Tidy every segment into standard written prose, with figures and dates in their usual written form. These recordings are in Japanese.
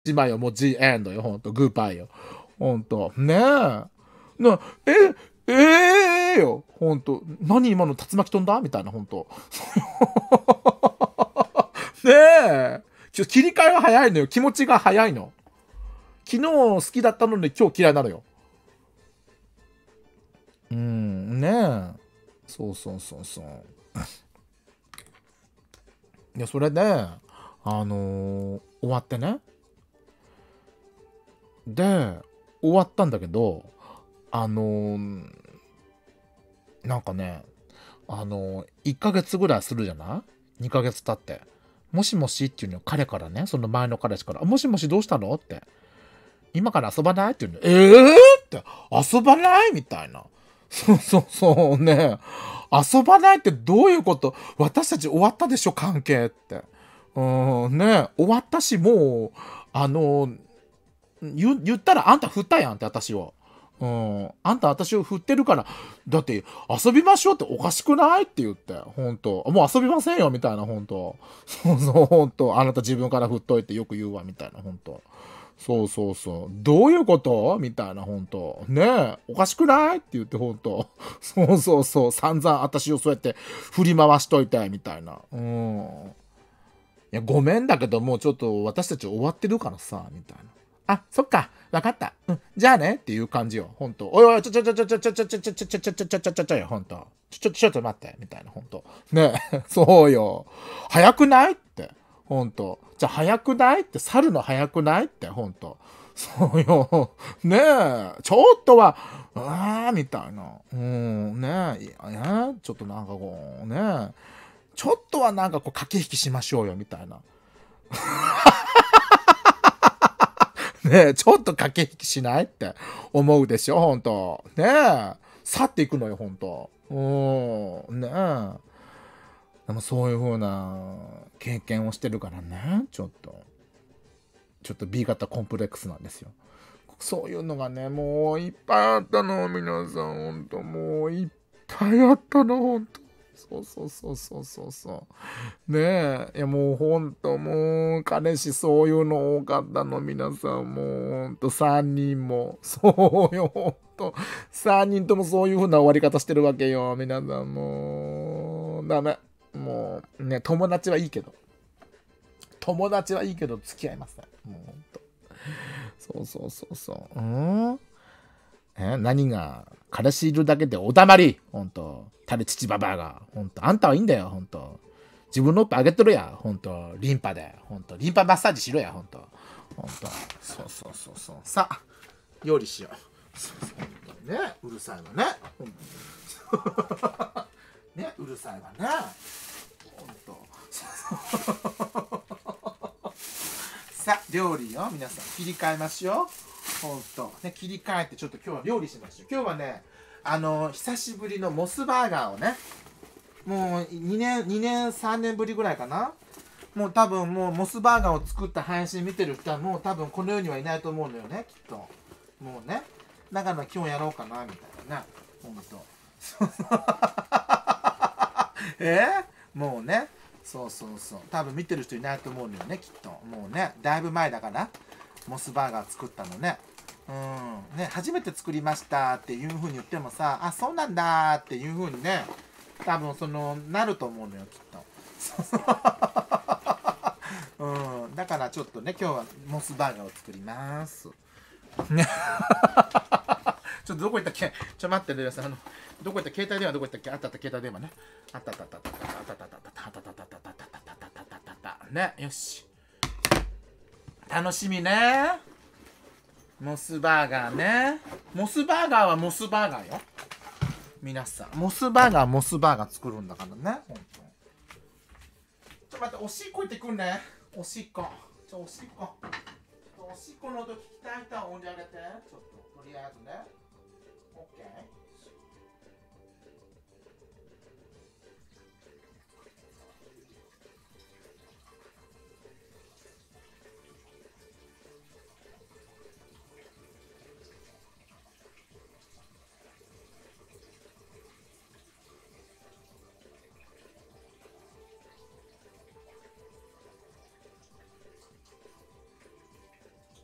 しまいよ、もう G エンドよ、ほんと、グーパイよ。ほんと。ねえ。よ。ほんと。何今の竜巻飛んだみたいな、ほんと。ねえ。切り替えが早いのよ。気持ちが早いの。昨日好きだったのに今日嫌いなのよ。ねえ。そうそうそうそう。いや、それで、終わってね。で、終わったんだけど、あのーなんかね、1ヶ月ぐらいするじゃない？ 2 ヶ月経って。もしもしっていうの彼からね、その前の彼氏から、もしもしどうしたのって。今から遊ばないって言うの。って、遊ばないみたいな。そうそうそうね。遊ばないってどういうこと？私たち終わったでしょ関係って。ね終わったし、もう、言ったらあんた振ったやんって私を。あんた私を振ってるから、だって遊びましょうっておかしくないって言って、ほんと。もう遊びませんよみたいな、ほんと。そうそう、ほんと。あなた自分から振っといてよく言うわみたいな、ほんと。そうそうそう。どういうことみたいな、ほんと。ねえ、おかしくないって言って、ほんと。そうそうそう。散々私をそうやって振り回しといて、みたいな。いや、ごめんだけど、もうちょっと私たち終わってるからさ、みたいな。あ、そっか、わかった。じゃあねっていう感じよ、ほんと。おいおい、ちょよ、ほんと。ちょっと待って、みたいな、ほんと。ねえ、そうよ。早くないって、ほんと。じゃあ早くないって、去るの早くないって、ほんと。そうよ。ねえ、ちょっとは、みたいな。ねえ、ちょっとなんかこう、ねえ、ちょっとはなんかこう駆け引きしましょうよ、みたいな。ねえ、ちょっと駆け引きしないって思うでしょ、ほんと。ねえ、去っていくのよ、ほんと。ねえ。でもそういう風な経験をしてるからね、ちょっと B 型コンプレックスなんですよ。そういうのがね、もういっぱいあったの、皆さん、ほんと。もういっぱいあったの、ほんと。そうそうそうそうそうそう。ねえ。いやもうほんともう彼氏そういうの多かったの皆さんもうほんと3人も。そうよほんと。3人ともそういう風な終わり方してるわけよ。皆さんもうダメ。もうね、友達はいいけど。友達はいいけど付き合いません。もうほんと。そうそうそうそう。何が彼氏いるだけでおだまりほんと。タレ父ババアが。ほんと。あんたはいいんだよ。ほんと。自分のおっぱいあげとるや。ほんと。リンパで。ほんと。リンパマッサージしろや。ほんと。ほんと。そうそうそうそう。さあ、料理しよう。そうそうね。うるさいわね。ね。うるさいわね。ほんと。さあ、料理よ。皆さん。切り替えましょう。ほんと。ね、切り替えてちょっと今日は料理しましょう。今日はね、久しぶりのモスバーガーをね、もう2年、3年ぶりぐらいかな。もう多分もうモスバーガーを作った配信見てる人はもう多分この世にはいないと思うのよね、きっと。もうね。だから今日やろうかな、みたいな。ほんと。もうね。そうそうそう。多分見てる人いないと思うのよね、きっと。もうね、だいぶ前だから、モスバーガー作ったのね。ね、初めて作りましたっていう風に言ってもさ、あ、そうなんだっていう風にね、多分なると思うのよ、きっと。だからちょっとね、今日はモスバーガーを作ります。ね。ちょっとどこ行ったっけ？待ってください。どこ行った携帯電話どこ行ったっけ？あった携帯電話ね。あったね、よし。楽しみね。モスバーガーね。モスバーガーはモスバーガーよ。皆さん。モスバーガーはモスバーガー作るんだからね。ほんと。待って、おしっこ行ってくんね。おしっこ。おしっこ。おしっこの音聞きたい人は音量上げて。ちょっと、とりあえずね。オッケー。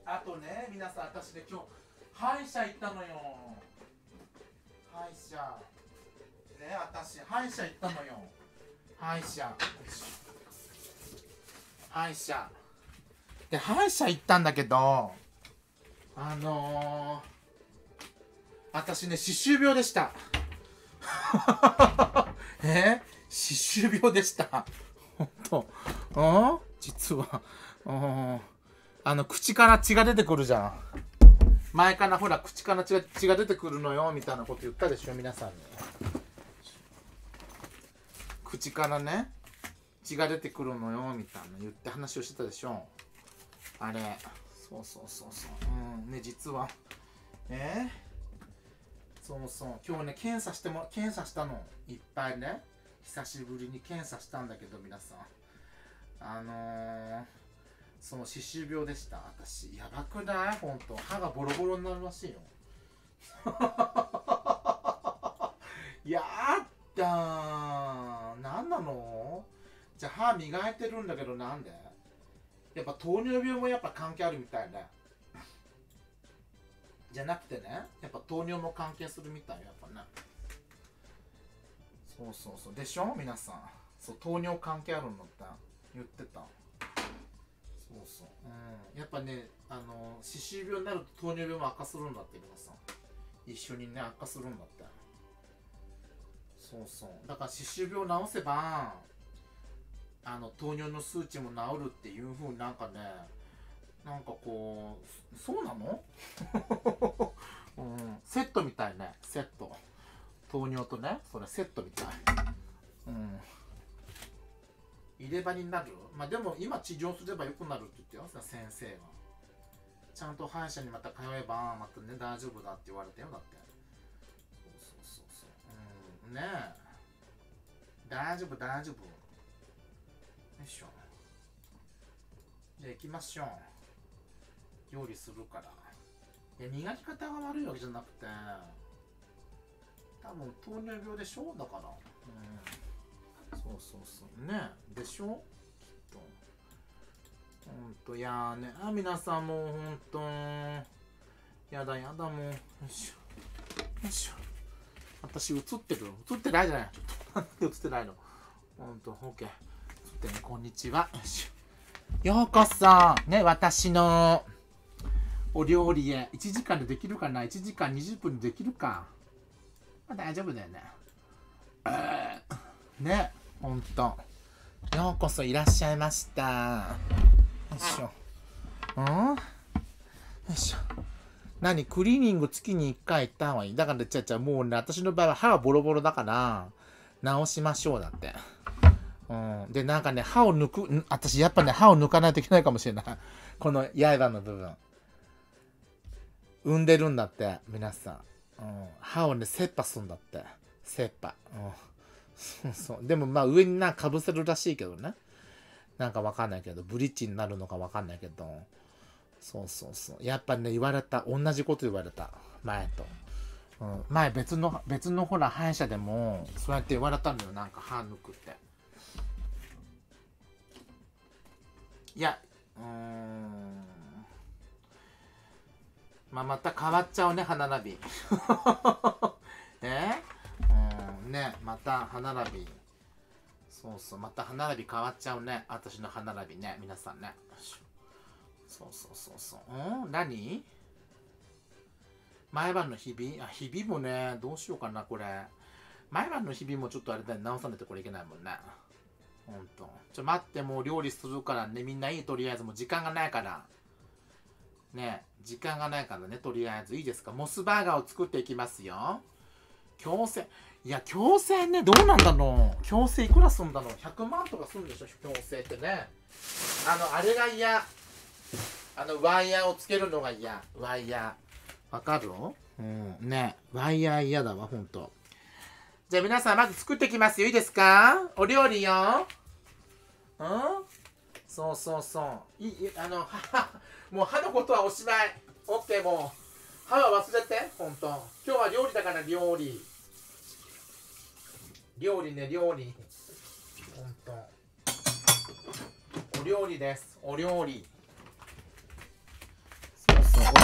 あとね、皆さん、私ね、今日歯医者行ったのよ。歯医者ね、私歯医者行ったのよ。歯医者で、歯医者行ったんだけど、私ね、歯周病でした。歯周病でした。ほんと。実は。口から血が出てくるじゃん。前からほら、口から血が出てくるのよ、みたいなこと言ったでしょ、皆さんに。口からね、血が出てくるのよ、みたいな言って話をしてたでしょ。あれ。そう。ね、実は。そう。今日ね、検査したの。いっぱいね。久しぶりに検査したんだけど、皆さん。その歯周病でした。私。やばくない？ほんと。歯がボロボロになるらしいよ。やったー。なんなの？じゃあ歯磨いてるんだけどなんで？やっぱ糖尿病もやっぱ関係あるみたいね。じゃなくてね、やっぱ糖尿も関係するみたいよ、やっぱね。そう。でしょ皆さん。そう、糖尿関係あるのって言ってた。そう。やっぱね、歯周病になると糖尿病も悪化するんだって、皆さん。一緒にね、悪化するんだって。そう。だから歯周病を治せば、糖尿の数値も治るっていう風になんかね、なんかこう、そうなの？セットみたいね、セット。糖尿とね、それセットみたい。入れ歯になる？まあでも今治療すれば良くなるって言ってよ、先生が。ちゃんと歯医者にまた通えば、またね、大丈夫だって言われたよ、だって。そう。ねえ。大丈夫。よいしょ。じゃあ行きましょう。料理するから。いや、磨き方が悪いわけじゃなくて、多分糖尿病でしょだから。そうね。でしょきっと。ほんと、いやーね、皆さんもうほんと、やだもう。よいしょ。私映ってる？映ってないじゃない。なんで映ってないの？ほんと、オッケー。映ってね、こんにちは。よいしょ。ようこそ。ね、私のお料理へ。1時間でできるかな？ 1 時間20分でできるか。まあ、大丈夫だよね。ね、ほんと。ようこそいらっしゃいました。よいしょ。よいしょ。何？クリーニング月に1回行った方がいい。だからもうね、私の場合は歯がボロボロだから、直しましょうだって。で、なんかね、私やっぱね、歯を抜かないといけないかもしれない。この刃の部分。産んでるんだって、皆さん。歯をね、切羽すんだって。切羽。そう。でもまあ上にかぶせるらしいけどね。なんかわかんないけど、ブリッジになるのかわかんないけど。そう。やっぱね、言われた。同じこと言われた。前と。前別のほら、歯医者でも、そうやって言われたのよ。なんか歯抜くって。いや、また変わっちゃうね、歯並び。ね、また歯並び。そう、また歯並び変わっちゃうね。私の歯並びね、皆さんね。そう。何？前歯のひび？ひびもね、どうしようかな、これ。前歯のひびもちょっとあれだよ、直さないとこれいけないもんね。ほんと。待って、もう料理するからね、みんないい、とりあえずもう時間がないから。ね、時間がないからね、とりあえずいいですか。モスバーガーを作っていきますよ。矯正。いや、矯正ね、どうなんだろう。矯正いくらすんだろう。100万とかすんでしょ、矯正ってね。あれが嫌。ワイヤーをつけるのが嫌。ワイヤー。わかる？ね、ワイヤー嫌だわ、ほんと。じゃあ皆さん、まず作っていきますよ。いいですか？お料理よ。そう。もう歯のことはおしまい。オッケー、もう。歯は忘れて、ほんと。今日は料理だから、料理。料理ね、料理。ほんと。お料理です。お料理。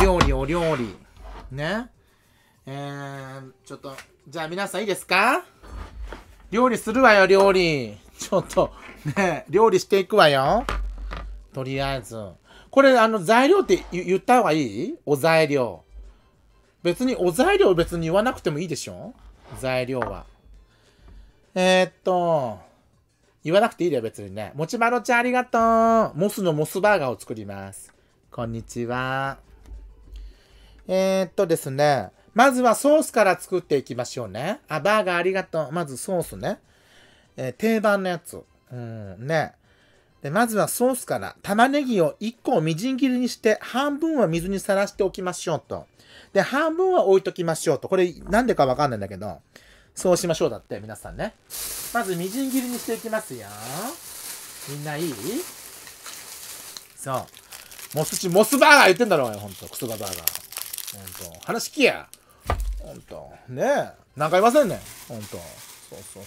料理、お料理。ね。ちょっと、じゃあ皆さんいいですか？料理するわよ、料理。ちょっと、ね、料理していくわよ。とりあえず。これ、材料って言った方がいい？お材料。別に、お材料別に言わなくてもいいでしょ？材料は。言わなくていいよ、別にね。もちまろちゃんありがとう。モスのモスバーガーを作ります。こんにちは。ですね。まずはソースから作っていきましょうね。バーガーありがとう。まずソースね。定番のやつ。ね。で、まずはソースから、玉ねぎを1個をみじん切りにして、半分は水にさらしておきましょうと。で、半分は置いときましょうと。これ、なんでかわかんないんだけど、そうしましょうだって、皆さんね。まず、みじん切りにしていきますよ。みんないい？そう。モスバーガー言ってんだろうよ、ほんと。クソバーガー。ほんと。話聞けや。ほんと。ねえ。なんか言いませんね。ほんと。そう。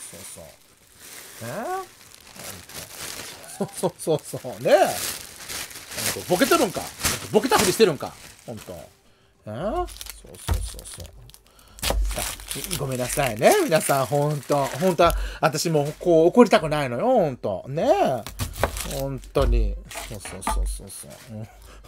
そうねえ。ボケてるんか。ボケたふりしてるんか。ほんと。そうごめんなさいね。皆さん、ほんとは、私もこう怒りたくないのよ。ほんと。ねえ。ほんとに。そう。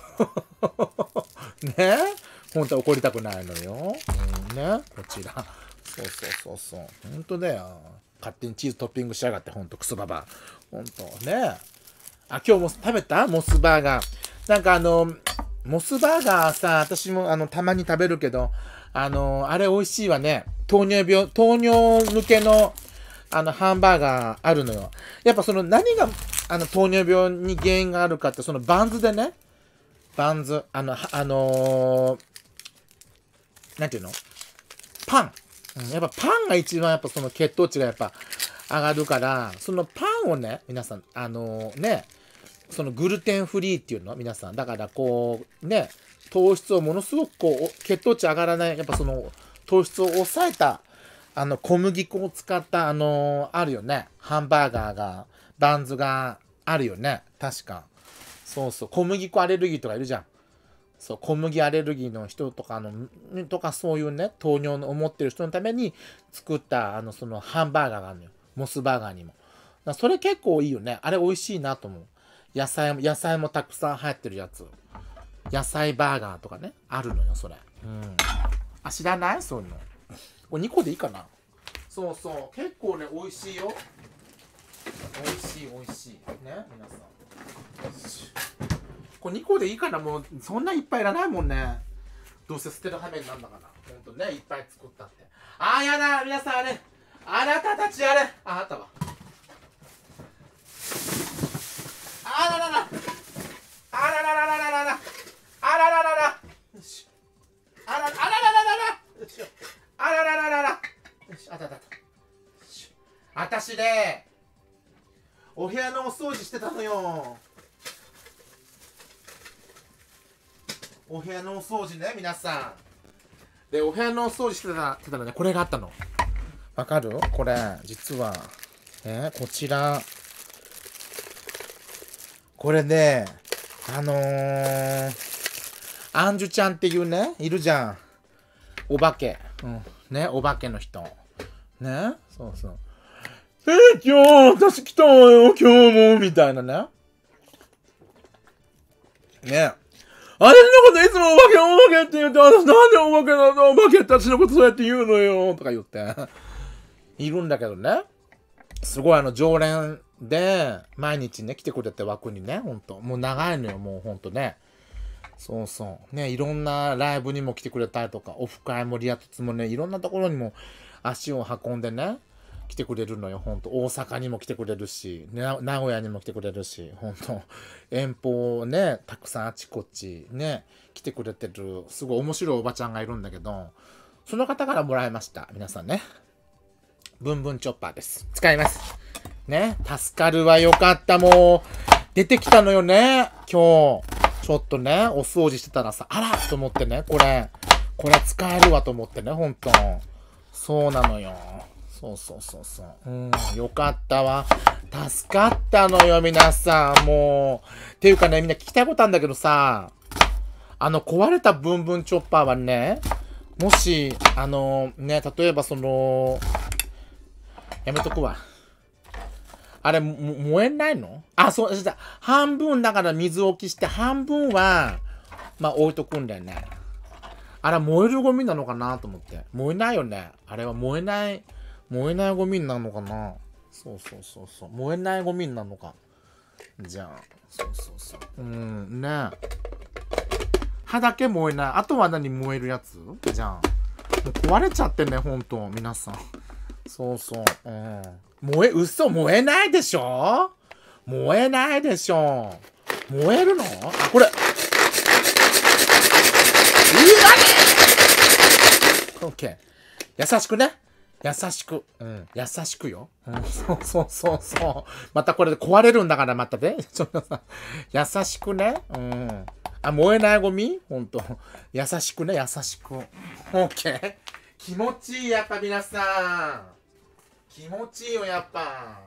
ねえ。ほんとは怒りたくないのよ。ね。こちら。そう。ほんとだよ。勝手にチーズトッピングしやがって、ほんとクソババア。ほんとね。今日も食べた？モスバーガー。なんかモスバーガーさ、私もたまに食べるけど、あれ美味しいわね。糖尿抜けの、ハンバーガーあるのよ。やっぱ何が、糖尿病に原因があるかって、そのバンズでね。バンズ。なんていうの？パン。やっぱパンが一番やっぱその血糖値がやっぱ上がるから、そのパンをね、皆さん、そのグルテンフリーっていうの皆さん。だからこう、ね、糖質をものすごくこう、血糖値上がらない、やっぱその糖質を抑えた、小麦粉を使った、あるよね。ハンバーガーが、バンズがあるよね。確か。そう。小麦粉アレルギーとかいるじゃん。そう、小麦アレルギーの人とかそういうね、糖尿の思ってる人のために作った、そのハンバーガーがあるのよ。モスバーガーにも。それ結構いいよね。あれ美味しいなと思う。野菜もたくさん入ってるやつ。野菜バーガーとかね、あるのよ、それ。知らない？そういうの。これ2個でいいかな？そう。結構ね、美味しいよ。美味しい。ね、皆さん。これ2個でいいかな？もう、そんないっぱいいらないもんね。どうせ捨てる羽目になんだから。ほんとね、いっぱい作ったって。やだ、皆さんあれ。あなたたちあれ。あったわ。あららら。よし。あららら。よし、あった。あたしね、お部屋のお掃除してたのよ。お部屋のお掃除ね、皆さん。で、お部屋のお掃除してたらね、これがあったの。わかる？これ、実は。こちら。これね、アンジュちゃんっていうね、いるじゃん。お化け。ね、お化けの人。ね、そう。今日、私来たわよ、今日も、みたいなね。ね。あれのこといつもお化けって言って、私なんでお化けなの？お化けって私のことそうやって言うのよ、とか言って。いるんだけどね。すごい常連で、毎日ね、来てくれて枠にね、ほんと。もう長いのよ、もうほんとね。そう。ね、いろんなライブにも来てくれたりとか、オフ会もリア凸もね、いろんなところにも足を運んでね、来てくれるのよ、ほんと。大阪にも来てくれるし、名古屋にも来てくれるし、ほんと。遠方ね、たくさんあちこちね、来てくれてる、すごい面白いおばちゃんがいるんだけど、その方からもらいました。皆さんね。ブンブンチョッパーです。使います。ね。助かるわ。よかった。もう、出てきたのよね。今日。ちょっとね、お掃除してたらさ、あらと思ってね、これ使えるわと思ってね、ほんと。そうなのよ。そう。よかったわ。助かったのよ、皆さん。もう。っていうかね、みんな聞きたいことあるんだけどさ、 壊れたブンブンチョッパーはね、もし、ね、例えばやめとくわ。あれ、燃えないの？あ、そう、半分だから水置きして、半分は、まあ置いとくんだよね。あれ、燃えるゴミなのかなと思って。燃えないよね。あれは燃えないゴミになるのかな。そうそうそうそう。燃えないゴミになるのか。じゃあ、そうそうそう。ね歯だけ燃えない。あとは何燃えるやつじゃあ。もう壊れちゃってね、ほんと。皆さん。そうそう。嘘、燃えないでしょ？燃えないでしょ。燃えるの？あ、これ。オッケー。優しくね。優しく。優しくよ。そうそうそうそう。またこれで壊れるんだからまたね。優しくね。あ、燃えないゴミ？ほんと。優しくね、優しく。オッケー。気持ちいい、やっぱ皆さん。気持ちいいよ、やっぱ。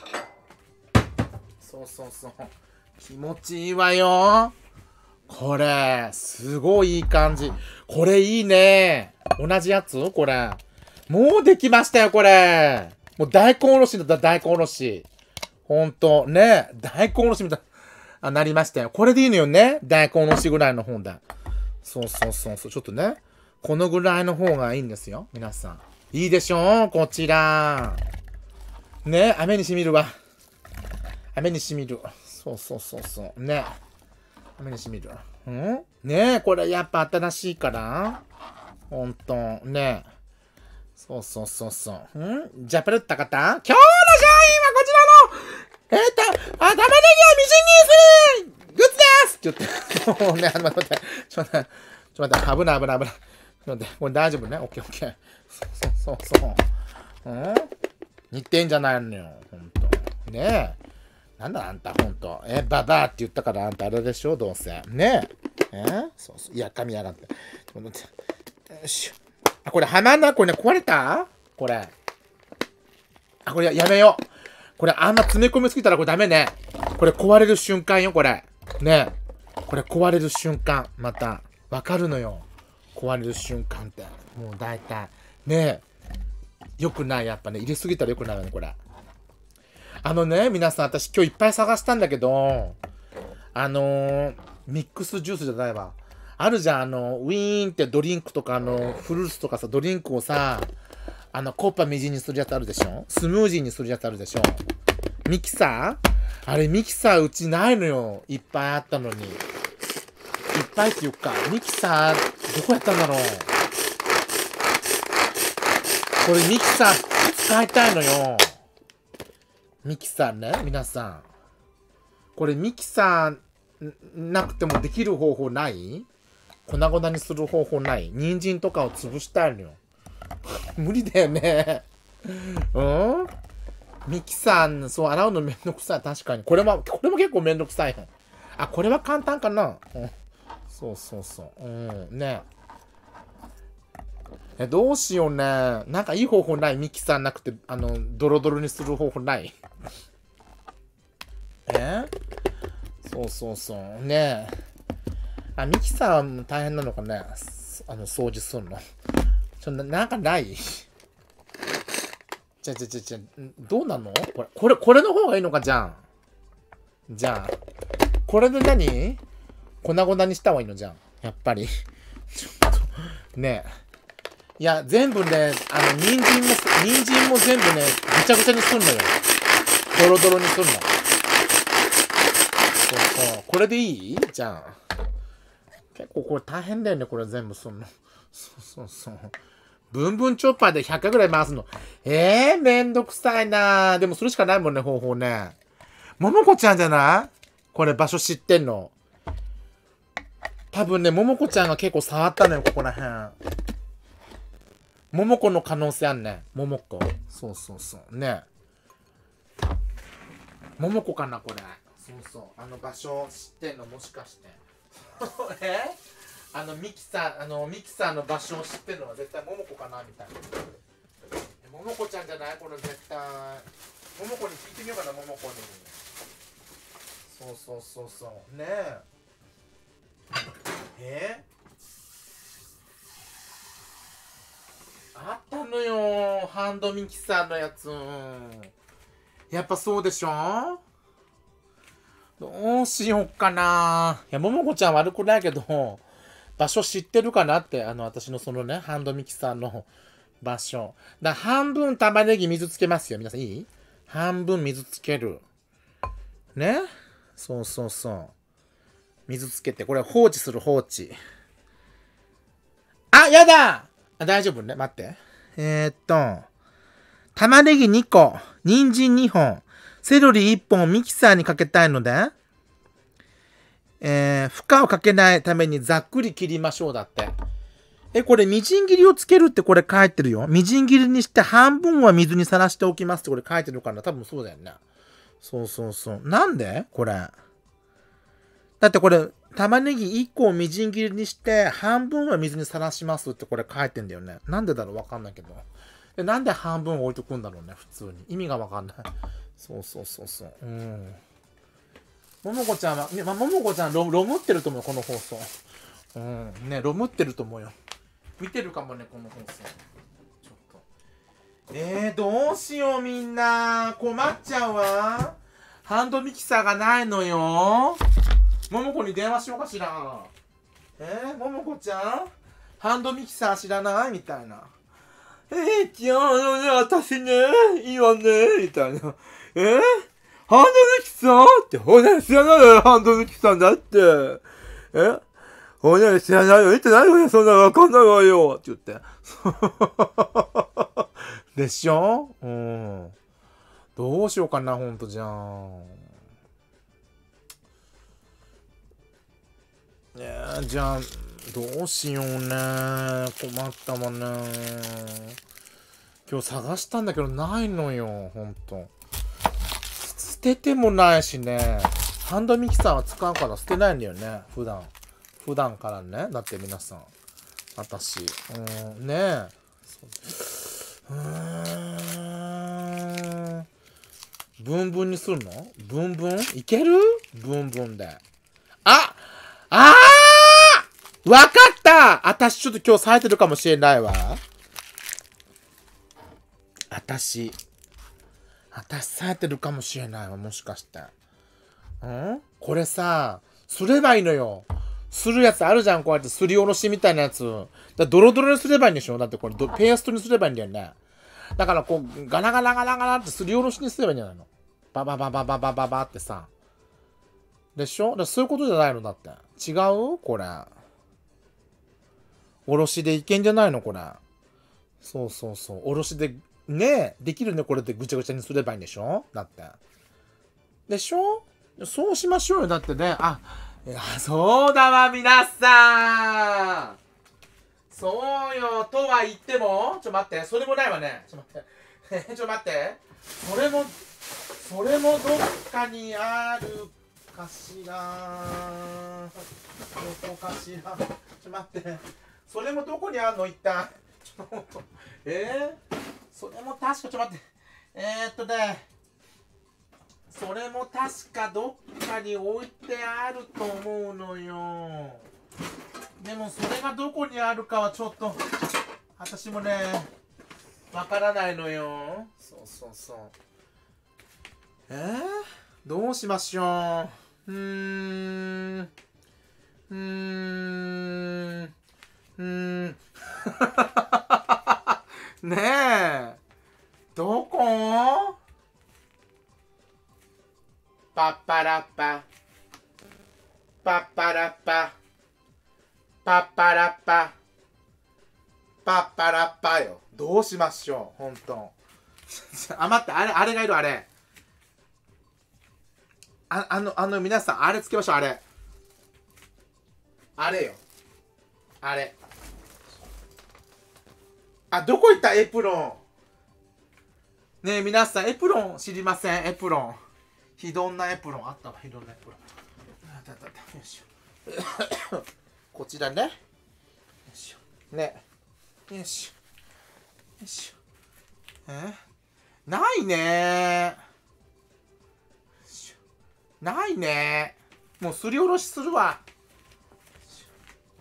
そうそうそう。気持ちいいわよ。これ、すごいいい感じ。これいいね。同じやつこれ。もうできましたよ、これ。もう大根おろしだった、大根おろし。ほんと、ね。大根おろしみたいな、なりましたよ。これでいいのよね。大根おろしぐらいの本だ。そうそうそうそう。ちょっとね。このぐらいの方がいいんですよ。皆さん。いいでしょこちら。ね。雨にしみるわ。雨にしみる。そうそうそうそう。ね。雨にしみる。ねえ、これやっぱ新しいから。ほんと。ねえ。そうそうそうそう。じゃあ、ペルった方今日の商品はこちらの、玉ねぎをみじん切りするグッズですって言って。もうね、待って。ちょっと待って。危ない。ちょっと待って。これ大丈夫ね。オッケー。そう。似てんじゃないのよ。ほんと。ねえ。なんだあんた、ほんと。ババアって言ったからあんたあれでしょどうせ。ねえ。そう。いや、噛みやがって。よし。あ、これ、はまんなこれね、壊れたこれ。あ、これやめよう。これ、あんま詰め込みすぎたらこれダメね。これ壊れる瞬間よ、これ。ねえ。これ壊れる瞬間。また。わかるのよ。壊れる瞬間って。もう大体。ねえ。よくない、やっぱね。入れすぎたらよくないよね、これ。皆さん、私今日いっぱい探したんだけど、ミックスジュースじゃないわ。あるじゃん、ウィーンってドリンクとか、フルーツとかさ、ドリンクをさ、コッパみじんにするやつあるでしょ？スムージーにするやつあるでしょ？ミキサー？あれ、ミキサーうちないのよ。いっぱいあったのに。いっぱいっていうか、ミキサー、どこやったんだろう。これミキサー使いたいのよ。ミキサーね、皆さん。これミキサーなくてもできる方法ない？粉々にする方法ない？人参とかを潰したいのよ。無理だよね。ミキサー、そう、洗うのめんどくさい。確かに。これも結構めんどくさい。あ、これは簡単かな。そう。ねどうしようね。なんかいい方法ない？ミキサーなくて、ドロドロにする方法ない？そう。ねえ。ミキサーも大変なのかね。掃除するの。なんかないどうなのこれの方がいいのかじゃあ。これで何粉々にした方がいいのじゃん。やっぱり。ちょっと、ねえ。いや、全部ね、人参も全部ね、ぐちゃぐちゃにすんのよ。ドロドロにすんの。そう。これでいいじゃあ。結構これ大変だよね、これ全部すんの。そう。ブンブンチョッパーで100回ぐらい回すの。めんどくさいなでもそれしかないもんね、方法ね。ももこちゃんじゃないこれ場所知ってんの。多分ね、ももこちゃんが結構触ったのよ、ここら辺。ももこの可能性あんね。ももこ。そう。ね。ももこかな、これ。そう。場所知ってんの、もしかして。ミキサーの場所を知ってるのは絶対ももこかなみたいな。ももこちゃんじゃないこれ絶対。ももこに聞いてみようかな、ももこに。そう。ねあったのよ、ハンドミキサーのやつ。やっぱそうでしょ。どうしよっかな。いや、ももこちゃん悪くないけど、場所知ってるかなって、私のそのね、ハンドミキサーの場所。半分玉ねぎ水つけますよ。皆さんいい？半分水つける。ね？そうそうそう。水つけて、これ放置する、放置。あ、やだ！大丈夫ね。待って。玉ねぎ2個、人参2本、セロリ1本をミキサーにかけたいので、負荷をかけないためにざっくり切りましょうだって。これみじん切りをつけるってこれ書いてるよ。みじん切りにして半分は水にさらしておきますってこれ書いてるから多分そうだよね。そうそうそう。なんでこれ。だってこれ、玉ねぎ1個をみじん切りにして半分は水にさらしますってこれ書いてんだよね。なんでだろうわかんないけど。なんで半分置いとくんだろうね、普通に。意味がわかんない。そうそうそうそう。ももこちゃんは、ももこちゃんロムってると思うよ、この放送。ね、ロムってると思うよ。見てるかもね、この放送。ちょっと。どうしよう、みんな。困っちゃうわ。ハンドミキサーがないのよ。ももこに電話しようかしら。ももこちゃんハンドミキサー知らないみたいな。じゃあ、私ね、いいわね、みたいな。ハンドミキサーって、ほら、知らないよ、ハンドミキサーだって。ほら、知らないよ、見てないよね、そんなわかんないわよ、って言って。でしょ？どうしようかな、ほんとじゃん。じゃあ、どうしようね。困ったもんね。今日探したんだけどないのよ、ほんと。捨ててもないしね。ハンドミキサーは使うから捨てないんだよね、普段からね。だって皆さん。私。ねえ。ブンブンにするの？ブンブンいける？ブンブンで。わかった！私ちょっと今日冴えてるかもしれないわ。私冴えてるかもしれないわ、もしかして。これさ、すればいいのよ。するやつあるじゃん、こうやってすりおろしみたいなやつ。ドロドロにすればいいんでしょ？だってこれペーストにすればいいんだよね。だからこう、ガラガラガラガラってすりおろしにすればいいんじゃないの？ババババババババってさ。でしょ？そういうことじゃないの？だって。違う？これ。おろしでいけんじゃないの？これ。そうそうそう。おろしで、ねできるね。これでぐちゃぐちゃにすればいいんでしょ？だって。でしょ？そうしましょうよ。だってね。いや、そうだわ、皆さん。そうよ。とは言っても、待って。それもないわね。待って。待って。それもどっかにあるかしら。どこかしら。待って。それもどこにあるの一旦。それも確か、待って。それも確かどっかに置いてあると思うのよ。でもそれがどこにあるかはちょっと、私もね、わからないのよ。そうそうそう。どうしましょう。ねえ。どこ？パッパラッパ。パッパラッパ。パッパラッパ。パッパラッパよ。どうしましょう。ほんと。待って、あれがいる、あれ。皆さん、あれつけましょう、あれ。あれよ。あれ。どこ行ったエプロン。ねえ、皆さん、エプロン知りません？エプロン。ひどんなエプロンあったわ、ひどんなエプロン。よいしょ。こちらね。よいしょ。ね。よいしょ。よいしょ。ないねー。ないねー。もうすりおろしするわ。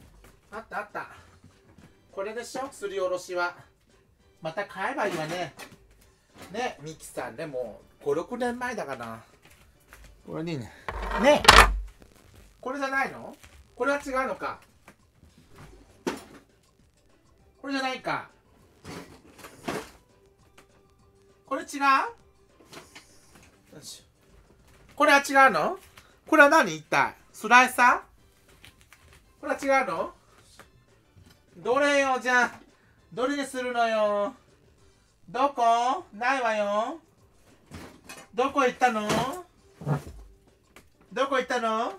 あったあった。これでしょ、すりおろしは。また買えばいいわね。ね、ミキさんね、もう5、6年前だからな。これにね。ね、これじゃないの？これは違うのか。これじゃないか。これ違う？よし。これは違うの？これは何一体？スライサー？これは違うの？どれよ、じゃあ。どれにするのよ。どこ？ないわよ。どこ行ったの？どこ行ったの？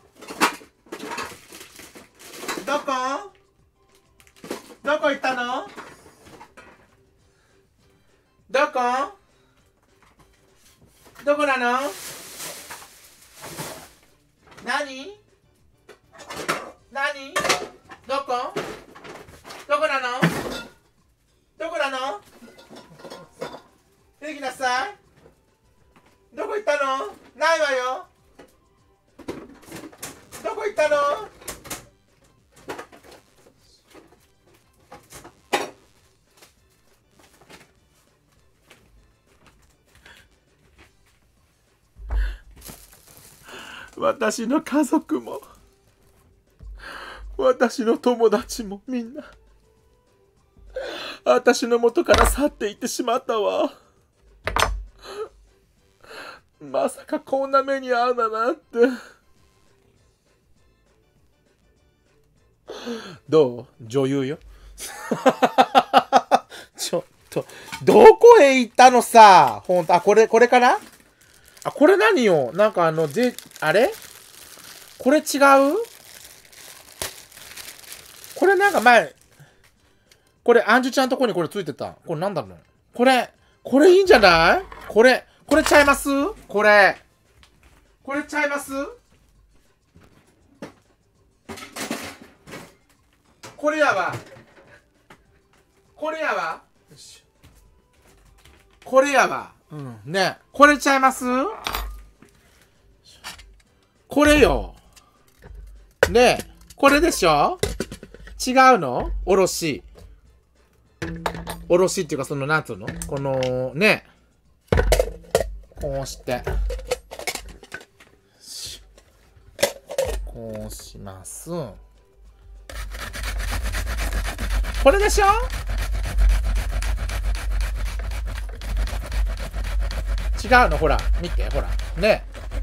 どこ？どこ行ったの？どこ？どこなの？何？何？どこ？どこなの？どこなの？出てきなさい。どこ行ったの？ないわよ。どこ行ったの？私の家族も私の友達もみんな私の元から去っていってしまったわ。まさかこんな目に遭うだなんて。どう？女優よ。ちょっとどこへ行ったのさ。ほんと、あ、これかな。あ、これ何よ。なんかあれこれ違う？これなんか前、これ、アンジュちゃんとこにこれついてた。これなんだろう。これいいんじゃない？これちゃいます？これちゃいます？これやわ。これやわ。よし。これやわ。うん。ね。これちゃいます？これよ。ね。これでしょ？違うの？おろし。おろしっていうか、なんつうの？この、ね。こうして。こうします。これでしょ？違うの？ほら。見て、ほら。ね。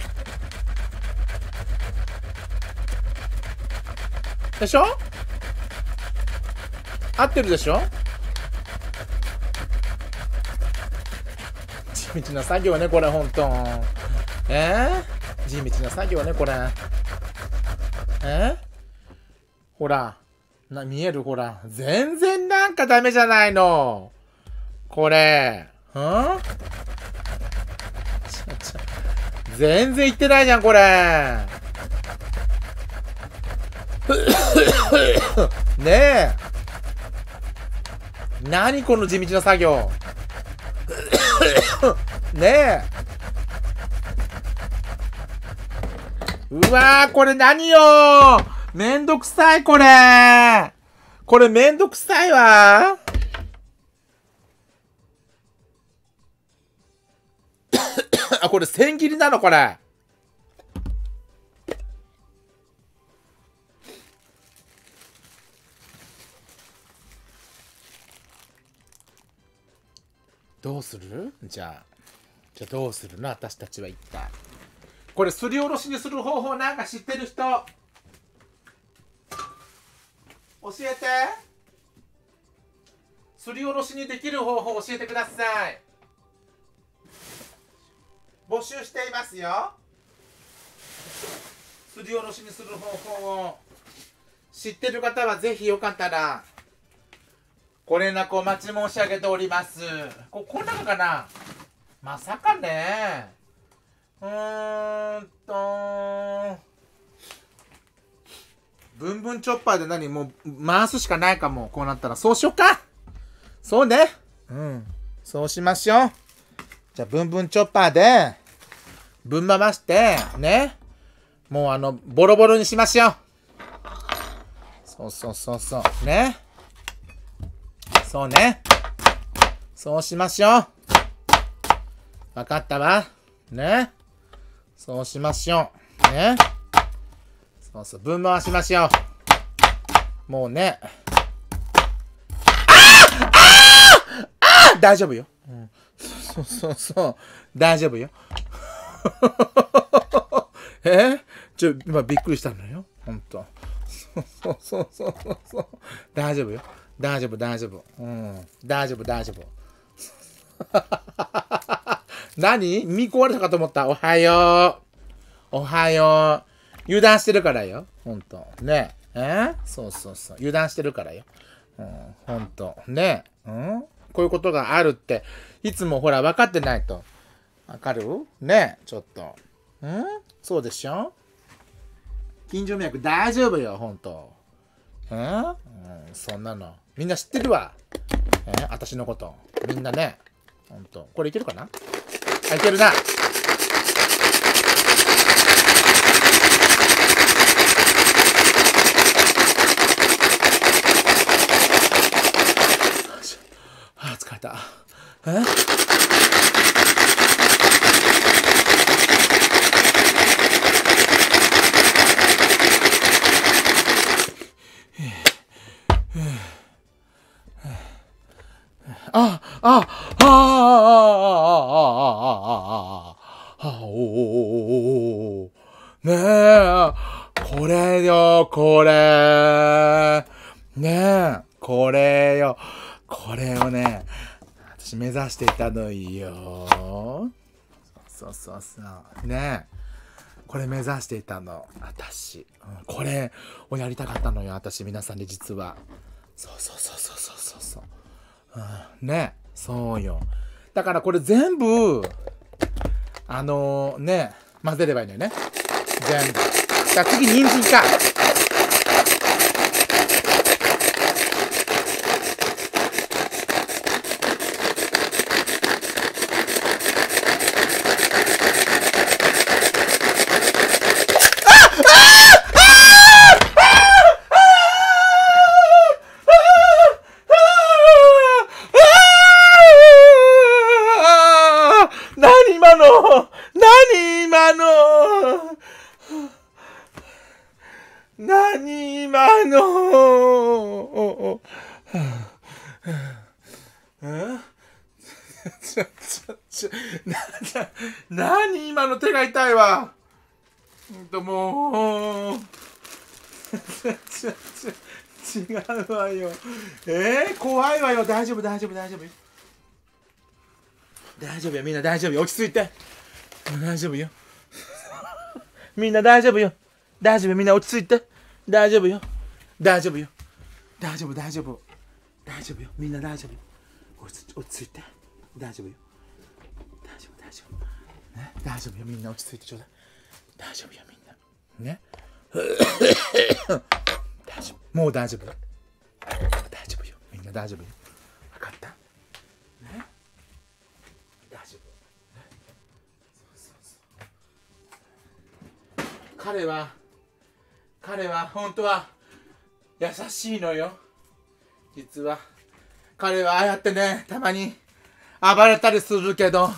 でしょ？合ってるでしょ？地道な作業ね、これ、ほんと。地道な作業ね、これ。ほら。見える？ほら。全然なんかダメじゃないの。これ。全然いってないじゃん、これ。ねえ。何この地道な作業。ねえ。うわー、これ何よー。めんどくさい、これ。これめんどくさいわ。あ、これ千切りなの、これ。どうする？じゃあどうするの？私たちは一体。これすりおろしにする方法なんか知ってる人？教えて。すりおろしにできる方法教えてください。募集していますよ。すりおろしにする方法を知ってる方はぜひよかったらご連絡お待ち申し上げております。こん中かな？まさかね。ブンブンチョッパーで何？もう回すしかないかも。こうなったらそうしよっか。そうね。うん。そうしましょう。じゃあブンブンチョッパーでぶん回してね。もうボロボロにしましょう。 そうそうそうそう。ね。そうね。そうしましょう。わかったわ。ね。そうしましょう。ね。そうそう。分回しましょう。もうね。大丈夫よ。うん、そうそうそう。大丈夫よ。今びっくりしたのよ。ほんと。そうそうそうそうそう。大丈夫よ。大丈夫、大丈夫。うん。大丈夫、大丈夫。何見壊れたかと思った。おはよう。おはよう。油断してるからよ。ほんと。ねそうそうそう。油断してるからよ。うん、ほんと。ねうん、こういうことがあるって、いつもほら分かってないと。わかるねちょっと。そうでしょ近所迷惑大丈夫よ、ほんと。そんなの。みんな知ってるわ。私のこと。みんなね。ほんと。これいけるかな？あ、いけるな。疲れた。ねえ、これよ、これ。ねえ、これよ。これをね、私目指していたのよ。そうそうそう。ねえ。これ目指していたの。私。これをやりたかったのよ。私、皆さんで実は。そうそうそうそうそうそう。ねえ。そうよ。だからこれ全部、ね、混ぜればいいのよね。全部。じゃあ次、人参か。何今の何今の手が痛いわ。もう違うわよ。怖いわよ。大丈夫大丈夫大丈夫大丈夫よ。みんな大丈夫よ。落ち着いて。大丈夫よ。みんな大丈夫よ。大丈夫。みんな落ち着いて。大丈夫よ。大丈夫よ。大丈夫大丈夫。大丈夫よ。みんな大丈夫。落ち着いて。大丈夫よ。大丈夫大丈夫。ね、大丈夫よ。みんな落ち着いてちょうだい。大丈夫よ。みんな。ね。大丈夫。もう大丈夫よ。大丈夫よ。みんな大丈夫よ。分かった？ね。大丈夫。彼は本当は優しいのよ。実は彼はああやってね、たまに暴れたりするけど、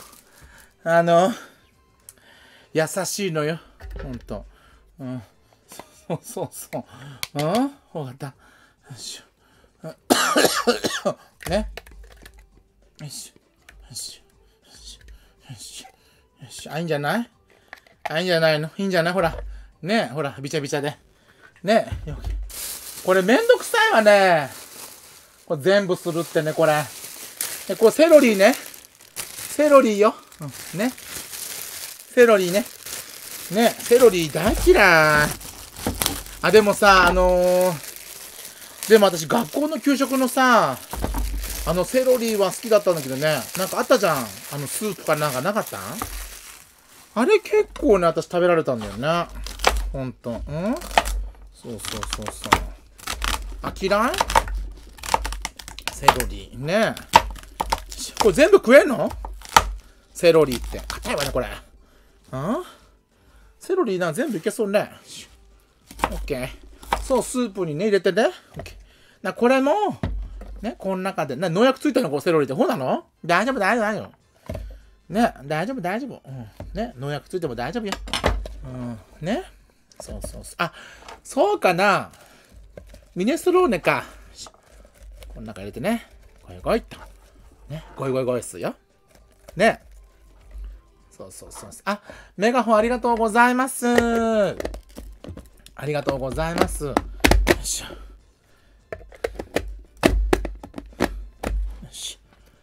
優しいのよ。ほんと。そうそうそう。わかった。よいしょ。ね。よいしょ。よいしょ。よいしょ。よいしょ。よいしょ。いいんじゃない？いいんじゃないの？いいんじゃない？ほら。ねほら、びちゃびちゃで。ねこれめんどくさいわね。これ全部するってね、これ。これセロリね。セロリよ。ね。セロリね。ね、セロリ大嫌い。あ、でもさ、でも私学校の給食のさ、セロリは好きだったんだけどね。なんかあったじゃん。スープかなんかなかった？あれ結構ね、私食べられたんだよね。ほんと。そうそうそうそう。あ、嫌い？セロリ。ねこれ全部食えんの？セロリって。硬いわね、これ。セロリな、全部いけそうね。オッケー。 そう、スープにね、入れてね。OK。これも、ね、この中で、農薬ついたのこうセロリって。ほうなの？大丈夫、大丈夫、大丈夫。ね、大丈夫、大丈夫。うん。ね、農薬ついても大丈夫よ。うん。ね。そうそうそう。あ、そうかな。ミネスローネか。この中入れてね。ゴイゴイっと。ね、ゴイゴイゴイっすよ。ね。そうそうそう。あ、メガホンありがとうございます。ありがとうございます。よいしょ。よし。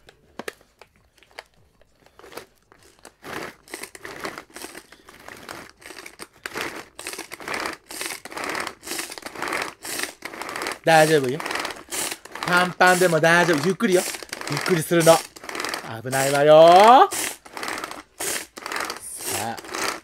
大丈夫よ。パンパンでも大丈夫。ゆっくりよ。ゆっくりするの。危ないわよ。さあ。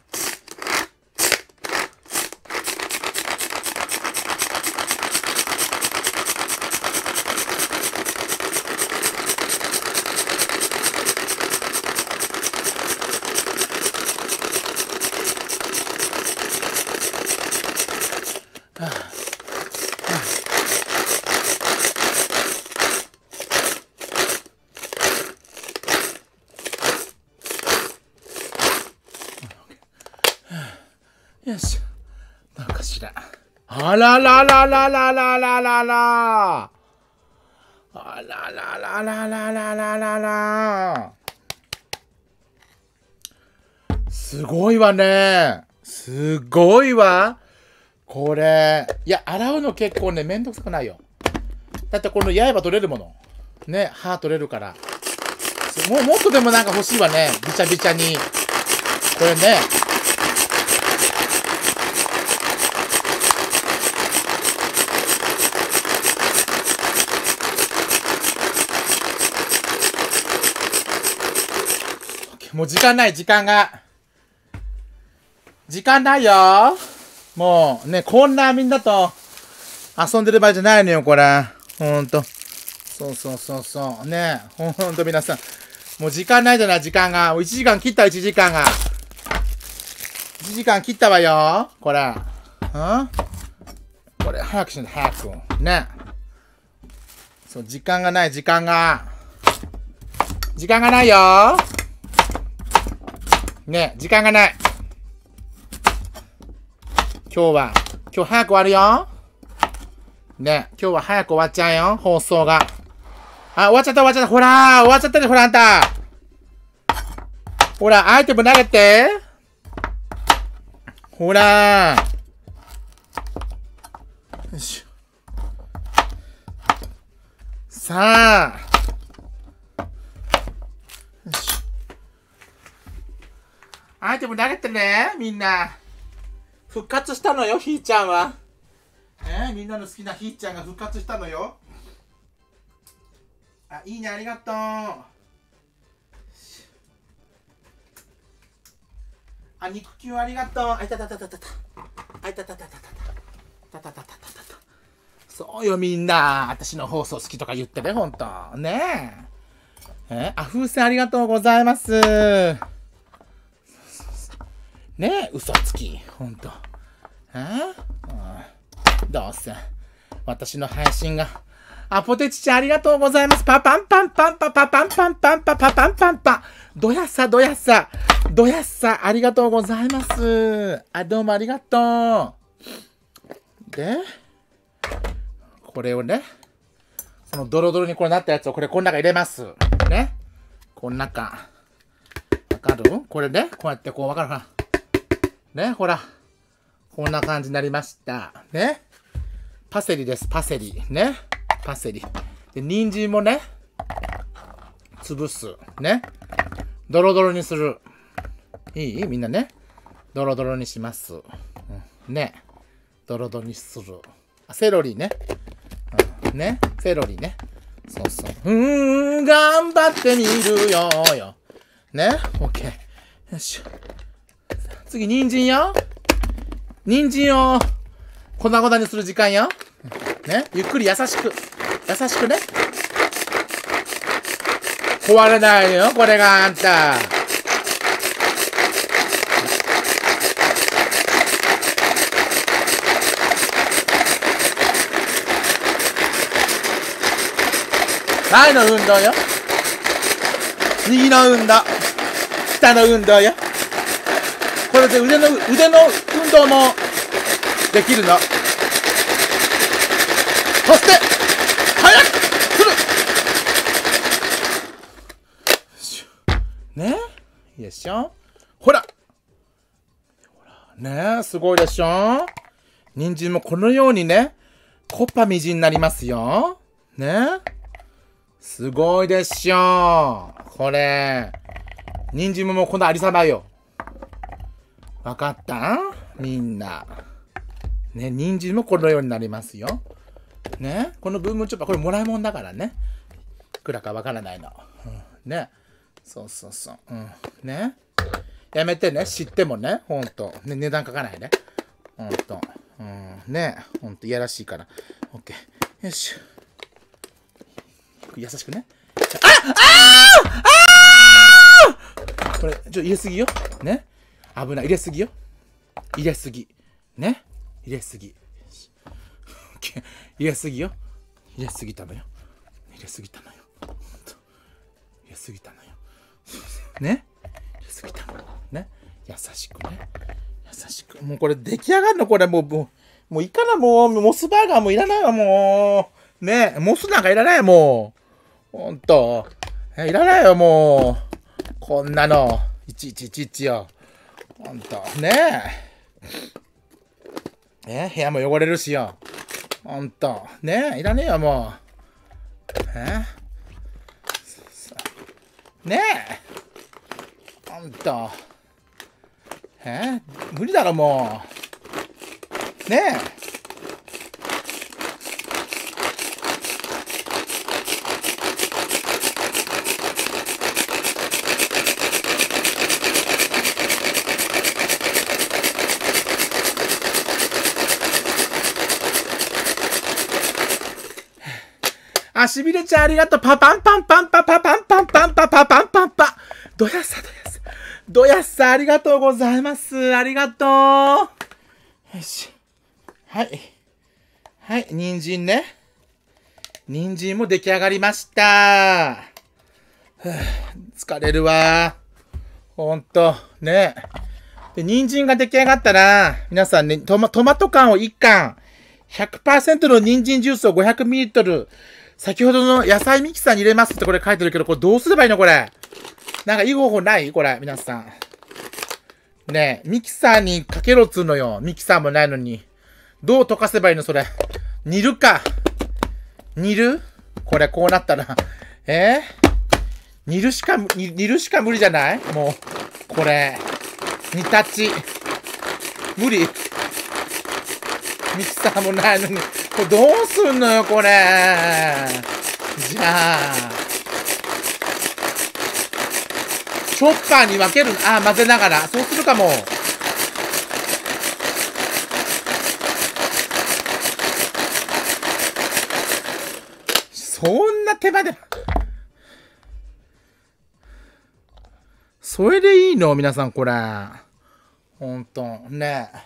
よし。どうかしら。あららららららららら。あららららららららら。すごいわね。すごいわ。これ。いや、洗うの結構ね、めんどくさくないよ。だってこの刃取れるもの。ね、歯取れるから。もっとでもなんか欲しいわね。びちゃびちゃに。これね。もう時間ない、時間が。時間ないよ。もうね、こんなみんなと遊んでる場合じゃないのよ、これ。ほんと。そうそうそうそう。ね、ほんと皆さん。もう時間ないじゃない、時間が。1時間切った、1時間が。1時間切ったわよ。これ。これ、早くしないと、早く。ね。そう、時間がない、時間が。時間がないよ。ね、時間がない。今日早く終わるよ。ね、今日は早く終わっちゃうよ、放送が。あ、終わっちゃった、終わっちゃった。ほら、終わっちゃったね、ほら、あんた。ほら、アイテム投げて。ほら。よし。さあ。よし。アイテム投げてね、みんな。復活したのよ、ひーちゃんは。みんなの好きなひーちゃんが復活したのよ。あ、いいね、ありがとう。あ、肉球ありがとう。あいたたたたたた。あいたたたたたた。たたたたたた。そうよ、みんな。私の放送好きとか言ってね、ほんと。ねえ。あ、風船ありがとうございます。ねえ、嘘つき。ほんと。どうせ。私の配信が。あ、ポテチちゃんありがとうございます。パパンパンパンパパパンパンパンパパパンパンパン。どやさ、どやさ。どやさ、ありがとうございます。あ、どうもありがとう。で、これをね、このドロドロにこれなったやつをこの中入れます。ね。この中。わかる？これね、こうやってこうわかるかな。ね、ほら。こんな感じになりました。ね。パセリです、パセリ。ね。パセリ。で、人参もね、潰す。ね。ドロドロにする。いい？みんなね。ドロドロにします。ね。ドロドロにする。あ、セロリね。ね。セロリね。そうそう。頑張ってみるよよ。ね。オッケー。よし。次、人参よ。人参を粉々にする時間よ。ね。ゆっくり優しく。優しくね。壊れないよ、これがあんた。 前の運動よ。右の運動。下の運動よ。これで腕の運動もできるの。そして、早くする。ね、いいでしょ。ほら。ねえ、すごいでしょ。人参もこのようにね、コッパみじんになりますよ。ね。すごいでしょ。これ。人参ももうこのありさまよ。わかったみんな。ね、人参もこのようになりますよ。ね。このブームチョッパー、これもらいもんだからね。いくらかわからないの。うん、ね。そうそうそう。うん。ね。やめてね。知ってもね。ほんと。ね、値段書かないね。ほんと。うん。ね。ほんと、いやらしいから。オッケー。よし。優しくね。これ、入れすぎよ。ね。危ない。入れすぎよ。入れすぎ。ね。入れすぎ。入れすぎよ。入れすぎたのよ。入れすぎたのよ。入れすぎたのよ。ね。入れすぎたの。ね。優しくね。優しく。もうこれ出来上がるのこれもういいかなもう。モスバーガーもいらないわもう。ね。モスなんかいらないよもう。ほんと。いらないよもう。こんなの。いちいちよ。ほんと。ねえ。部屋も汚れるしよ。ほんと。ねえ。いらねえよもう。ねえ。ほんと。無理だろもう。ねえ。あ、しびれちゃんありがとう。パパンパンパンパパパンパンパンパパパンパンパ。どやさ。どやさありがとうございます。ありがとう。よし。はい。はい、人参ね。人参も出来上がりました。疲れるわ。ほんと。ね。で、人参が出来上がったら、皆さんね、トマト缶を1缶、100% の人参ジュースを 500ml、先ほどの野菜ミキサーに入れますってこれ書いてるけど、これどうすればいいのこれ。なんかいい方法ないこれ、皆さん。ねえ、ミキサーにかけろっつうのよ。ミキサーもないのに。どう溶かせばいいのそれ。煮るか。煮るこれ、こうなったら。煮るしか無理じゃないもう、これ。煮立ち。無理。ミキサーもないのに。これどうすんのよ、これ。じゃあ。チョッパーに分ける。あ、混ぜながら。そうするかも。そんな手間で。それでいいの皆さん、これ。ほんと。ねえ。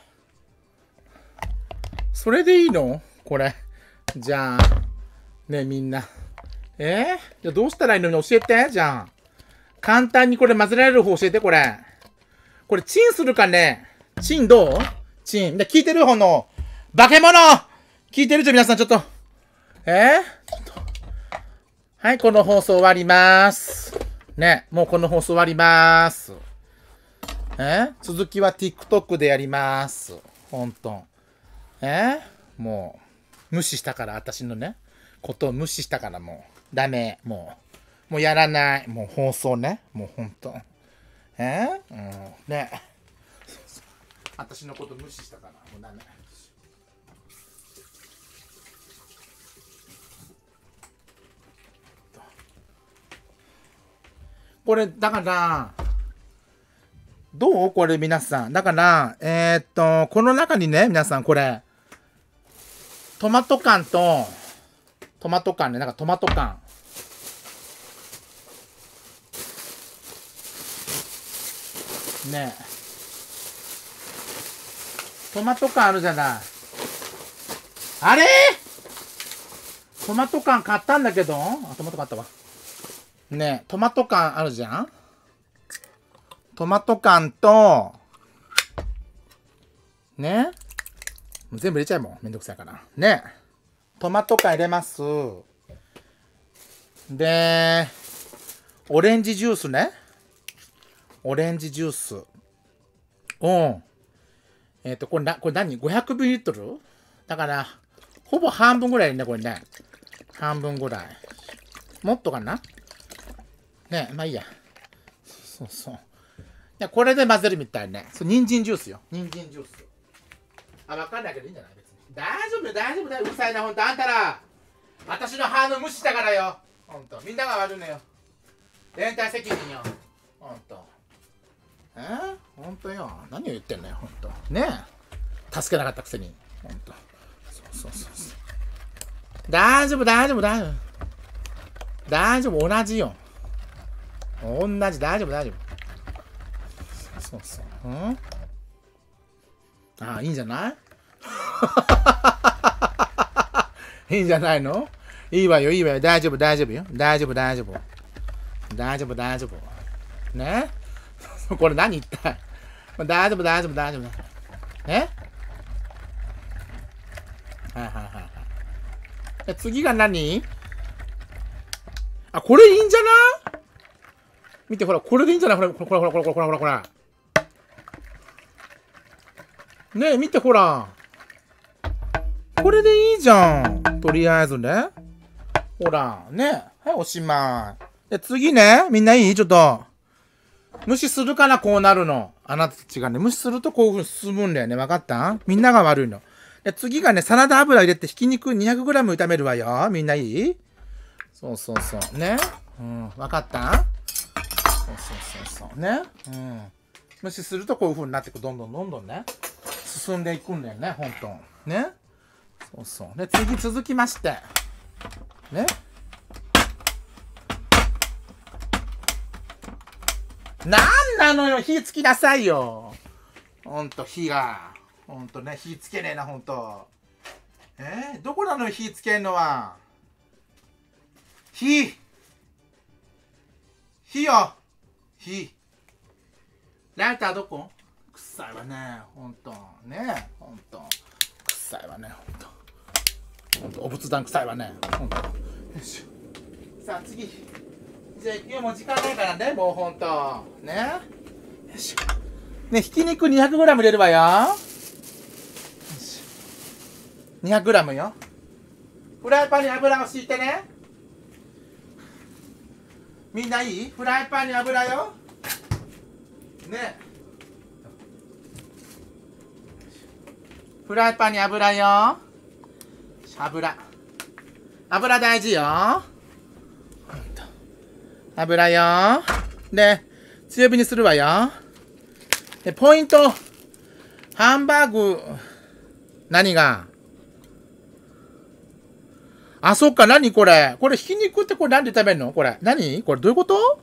それでいいのこれ。じゃあ。ねえ、みんな。じゃあどうしたらいいのに教えて。じゃあ。簡単にこれ混ぜられる方教えて、これ。これ、チンするかねチンどうチン。で、聞いてる方の、化け物聞いてる皆さん、ちょっと。ちょっと。はい、この放送終わります。ね、もうこの放送終わります。続きは TikTok でやります。ほんと。もう、無視したから、私のね、ことを無視したからもう、ダメ。もうやらない。もう放送ね。もうほんと。ね。私のこと無視したから、もうダメ。これ、だから、どうこれ皆さん。だから、この中にね、皆さんこれ、トマト缶ね、なんかトマト缶。ねえ。トマト缶あるじゃない。あれトマト缶買ったんだけど、あ、トマト買ったわ。ね、トマト缶あるじゃん。トマト缶と、ね。もう全部入れちゃえもん。めんどくさいから。ね。トマト缶入れます。で、オレンジジュースね。オレンジジュース。うん。これ何 ?500ml? だから、ほぼ半分ぐらいね、これね。半分ぐらい。もっとかなね、まあいいや。そうそう。いや、これで混ぜるみたいね。そう、人参ジュースよ。人参ジュース。あ、わかんないけどいいんじゃない別に。大丈夫大丈夫だよ。うるさいな、ほんと。あんたら。私の反応無視したからよ。ほんと。みんなが悪いのよ。連帯責任よ。ほんと。ほんとよ。何を言ってんのよ、ほんと。ねえ。助けなかったくせに。ほんと。そう。大丈夫。大丈夫、同じよ。同じ、大丈夫。そう。ああ、いいんじゃないいいんじゃないのいいわよ。大丈夫よ。大丈夫。ねこれ何言ったい大丈夫。ねはい。次が何あ、これいいんじゃない見て、ほら、これでいいんじゃないほら。ねえ、見て、ほら。これでいいじゃん。とりあえずね。ほら、ね。はい、おしまい。で、次ね。みんないいちょっと。無視するからこうなるの。あなたたちがね、無視するとこういう風に進むんだよね。わかったみんなが悪いの。で、次がね、サラダ油入れてひき肉 200g 炒めるわよ。みんないいそう。ね。わかったそう。ね。無視するとこういう風になっていく。どんどんね。進んでいくんだよね、ほんと。ね。そう。で、次続きまして。ね。なんなのよ、火つきなさいよ。ほんと、火が。ほんとね、火つけねえな、ほんと。どこなのよ、火つけんのは。火よ。火。ライターどこ臭いわね、ほんと。ねほんと。臭いわね、ほんと。お仏壇臭いわね、ほんと。よし。さあ、次。じゃあ、今もう時間ないからね、もうほんと。ねよいしょ。ね、ひき肉 200g 入れるわよ。よし。200g よ。フライパンに油を敷いてね。みんないいフライパンに油よ。ね。フライパンに油よ。油大事よ。油よ。で、強火にするわよ。で、ポイント。ハンバーグ、何があ、そっか、何これ。これ、ひき肉ってこれ何で食べるのこれ。何これどういうこと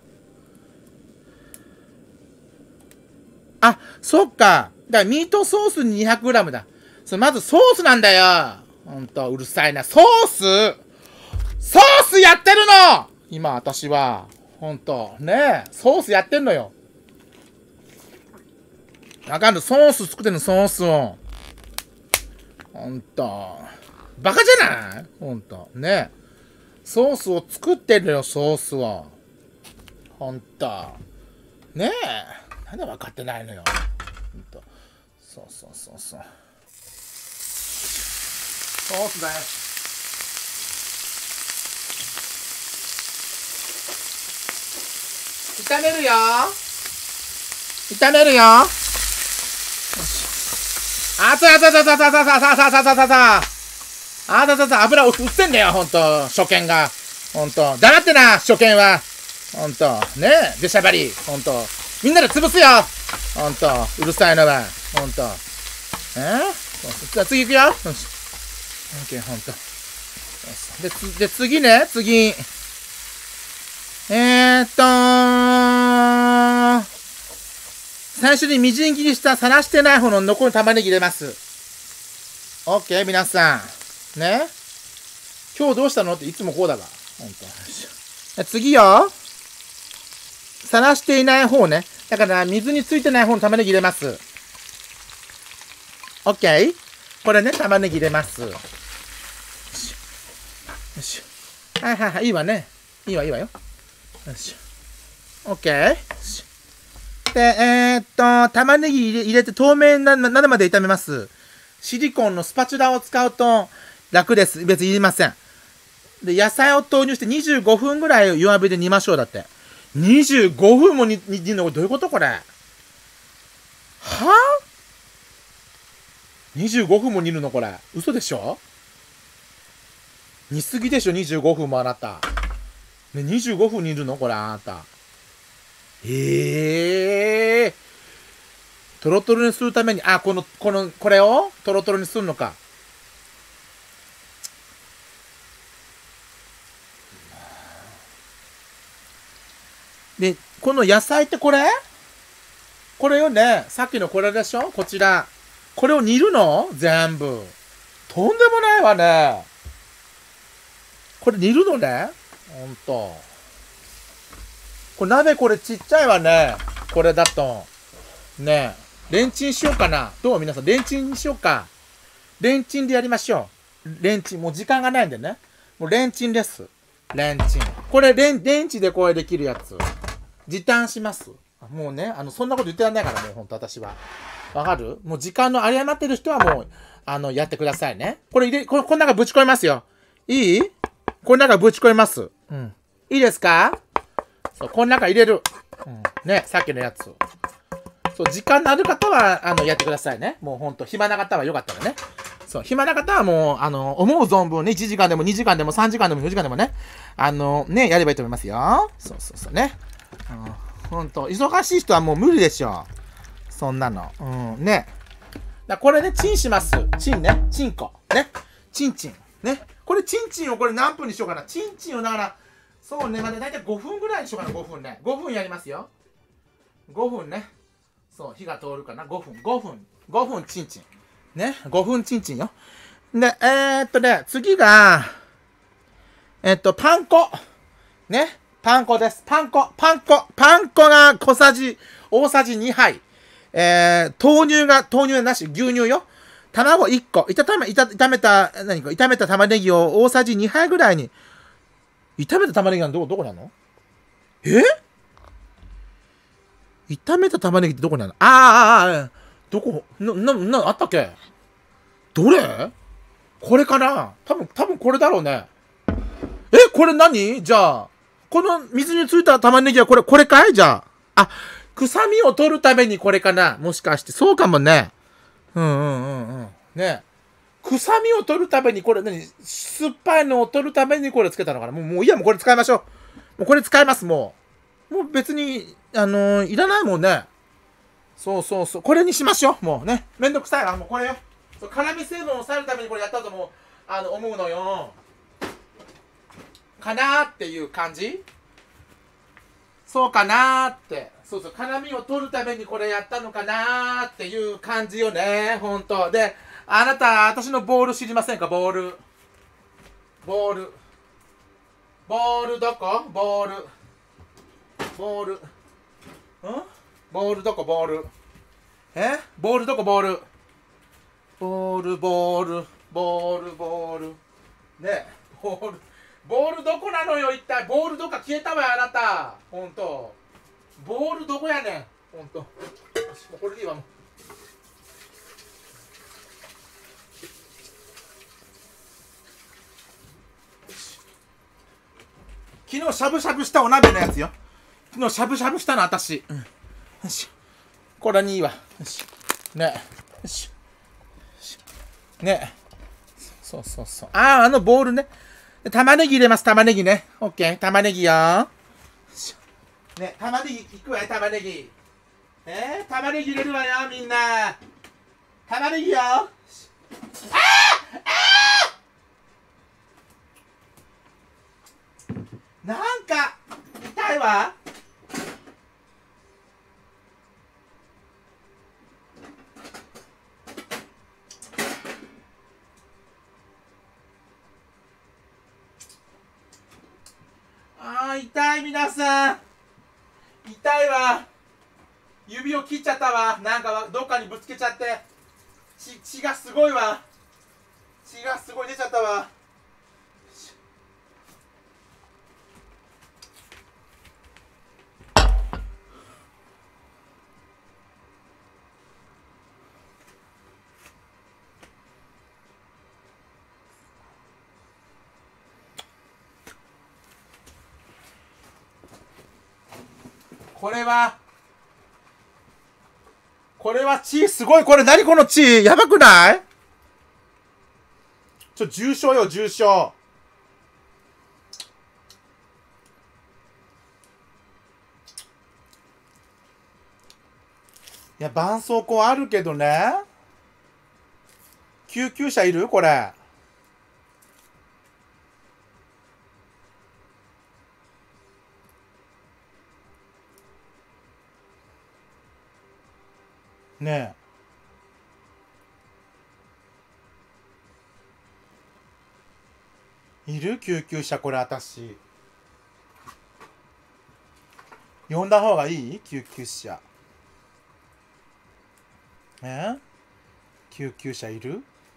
あ、そっか。だからミートソースに 200g だ。まずソースなんだよ。ほんと、うるさいな。ソースやってるの今、私は。ほんと。ねえ。ソースやってんのよ。わかんない。ソース作ってんの、ソースを。ほんと。バカじゃないほんと。ねえ。ソースを作ってるよ、ソースを。ほんと。ねえ。なんで分かってないのよ。ほんと。そう。ソースだよ。炒めるよ。油を売ってんだよ、ほんと。初見が。ほんと。黙ってな、初見は。ほんと。ねえ、出しゃばり。ほんと。みんなで潰すよ。ほんと。うるさいのは。ほんと。じゃあ次行くよ。よし。オッケー、ほんと。で、次ね。最初にみじん切りしたさらしてない方の残る玉ねぎ入れます。オッケー、皆さん。ね。 今日どうしたのっていつもこうだが。ほんと。次よ。さらしていない方ね。だから水についてない方の玉ねぎ入れます。オッケー？これね、玉ねぎ入れます。よし。はいはいはい、いいわね。いいわよ。よし。オッケー。で、玉ねぎ入れて透明になるまで炒めます。シリコンのスパチュラを使うと楽です。別にいりません。で、野菜を投入して25分ぐらい弱火で煮ましょう。だって。25分も煮るのどういうことこれ？はぁ、25分も煮るのこれ。嘘でしょ？煮すぎでしょ、25分もあなた。ね、25分煮るのこれ、あなた。トロトロにするために、これをトロトロにするのか。で、この野菜ってこれよね。さっきのこれでしょ？こちら。これを煮るの？全部。とんでもないわね。これ煮るのね。ほんと。これ鍋これちっちゃいわね。これだと。ねえ。レンチンしようかな。どう皆さん、レンチンにしようか。レンチンでやりましょう。レンチン。もう時間がないんでね。もうレンチンです。レンチン。これレンチでこれできるやつ。時短します。もうね、そんなこと言ってらんないから、もうほんと私は。わかる？もう時間の誤ってる人はもう、やってくださいね。この中ぶち込みますよ。いい？この中ぶち込みます。うん。いいですか？そう、この中入れる。うん。ね、さっきのやつ。そう、時間のある方は、やってくださいね。もうほんと、暇な方はよかったらね。そう、暇な方はもう、思う存分ね、1時間でも2時間でも3時間でも4時間でもね、ね、やればいいと思いますよ。そうね。ほんと、忙しい人はもう無理でしょ。そんなの。ね。これね、チンします。チンね。チンコ。ね。チン。ね。これ、チンをこれ何分にしようかな。チンをだから、そうね、まだだいたい5分ぐらいにしようかな、5分ね。5分やりますよ。5分ね。そう、火が通るかな。5分、チン。ね。5分チンよ。で、次が、パン粉。ね。パン粉です。パン粉が大さじ2杯。豆乳はなし。牛乳よ。卵1個。炒めた玉ねぎを大さじ2杯ぐらいに。炒めた玉ねぎはどこにあるの？炒めた玉ねぎってどこにあるの？どこあったっけ？どれ？これかな？多分これだろうね。これ何？じゃあ、この水についた玉ねぎはこれかい？じゃあ。臭みを取るためにこれかな？もしかして。そうかもね。ね。臭みを取るためにこれ酸っぱいのを取るためにこれつけたのかな？もういいや、もうこれ使いましょう。もうこれ使います、もう別に、いらないもんね。そう。これにしましょう。もうね。めんどくさいわ。もうこれよ。辛味成分を抑えるためにこれやったと思うのよ。かなーっていう感じ？そうかなーって。そう。辛味を取るためにこれやったのかなーっていう感じよね。ほんと。で、あなた、私のボール知りませんか？ボールどこ？ボールどこ？ボール。ボールどこ？ボール。ね。ボールどこなのよ、一体。ボールどっか消えたわよ、あなた。ほんと。ボールどこやねん。ほんと。よし、もうこれでいいわ、もう。昨日しゃぶしゃぶしたお鍋のやつよ。昨日しゃぶしゃぶしたの、私。よし。これにいいわ。よし。ね。よし。ね。そう。あのボールね。玉ねぎ入れます、玉ねぎね。オッケー、玉ねぎよ。ね、玉ねぎいくわよ、玉ねぎ。玉ねぎ入れるわよ、みんな。玉ねぎよ。なんか、痛いわ。 あー痛い皆さん、痛いわ。指を切っちゃったわ。なんかどっかにぶつけちゃって、血がすごいわ。血がすごい出ちゃったわ。これは血すごい。これ何この血、やばくない？重症よ、重症。いや、絆創膏あるけどね。救急車いる？これ。ねえ。いる？救急車、これ私。呼んだ方がいい？救急車。救急車いる？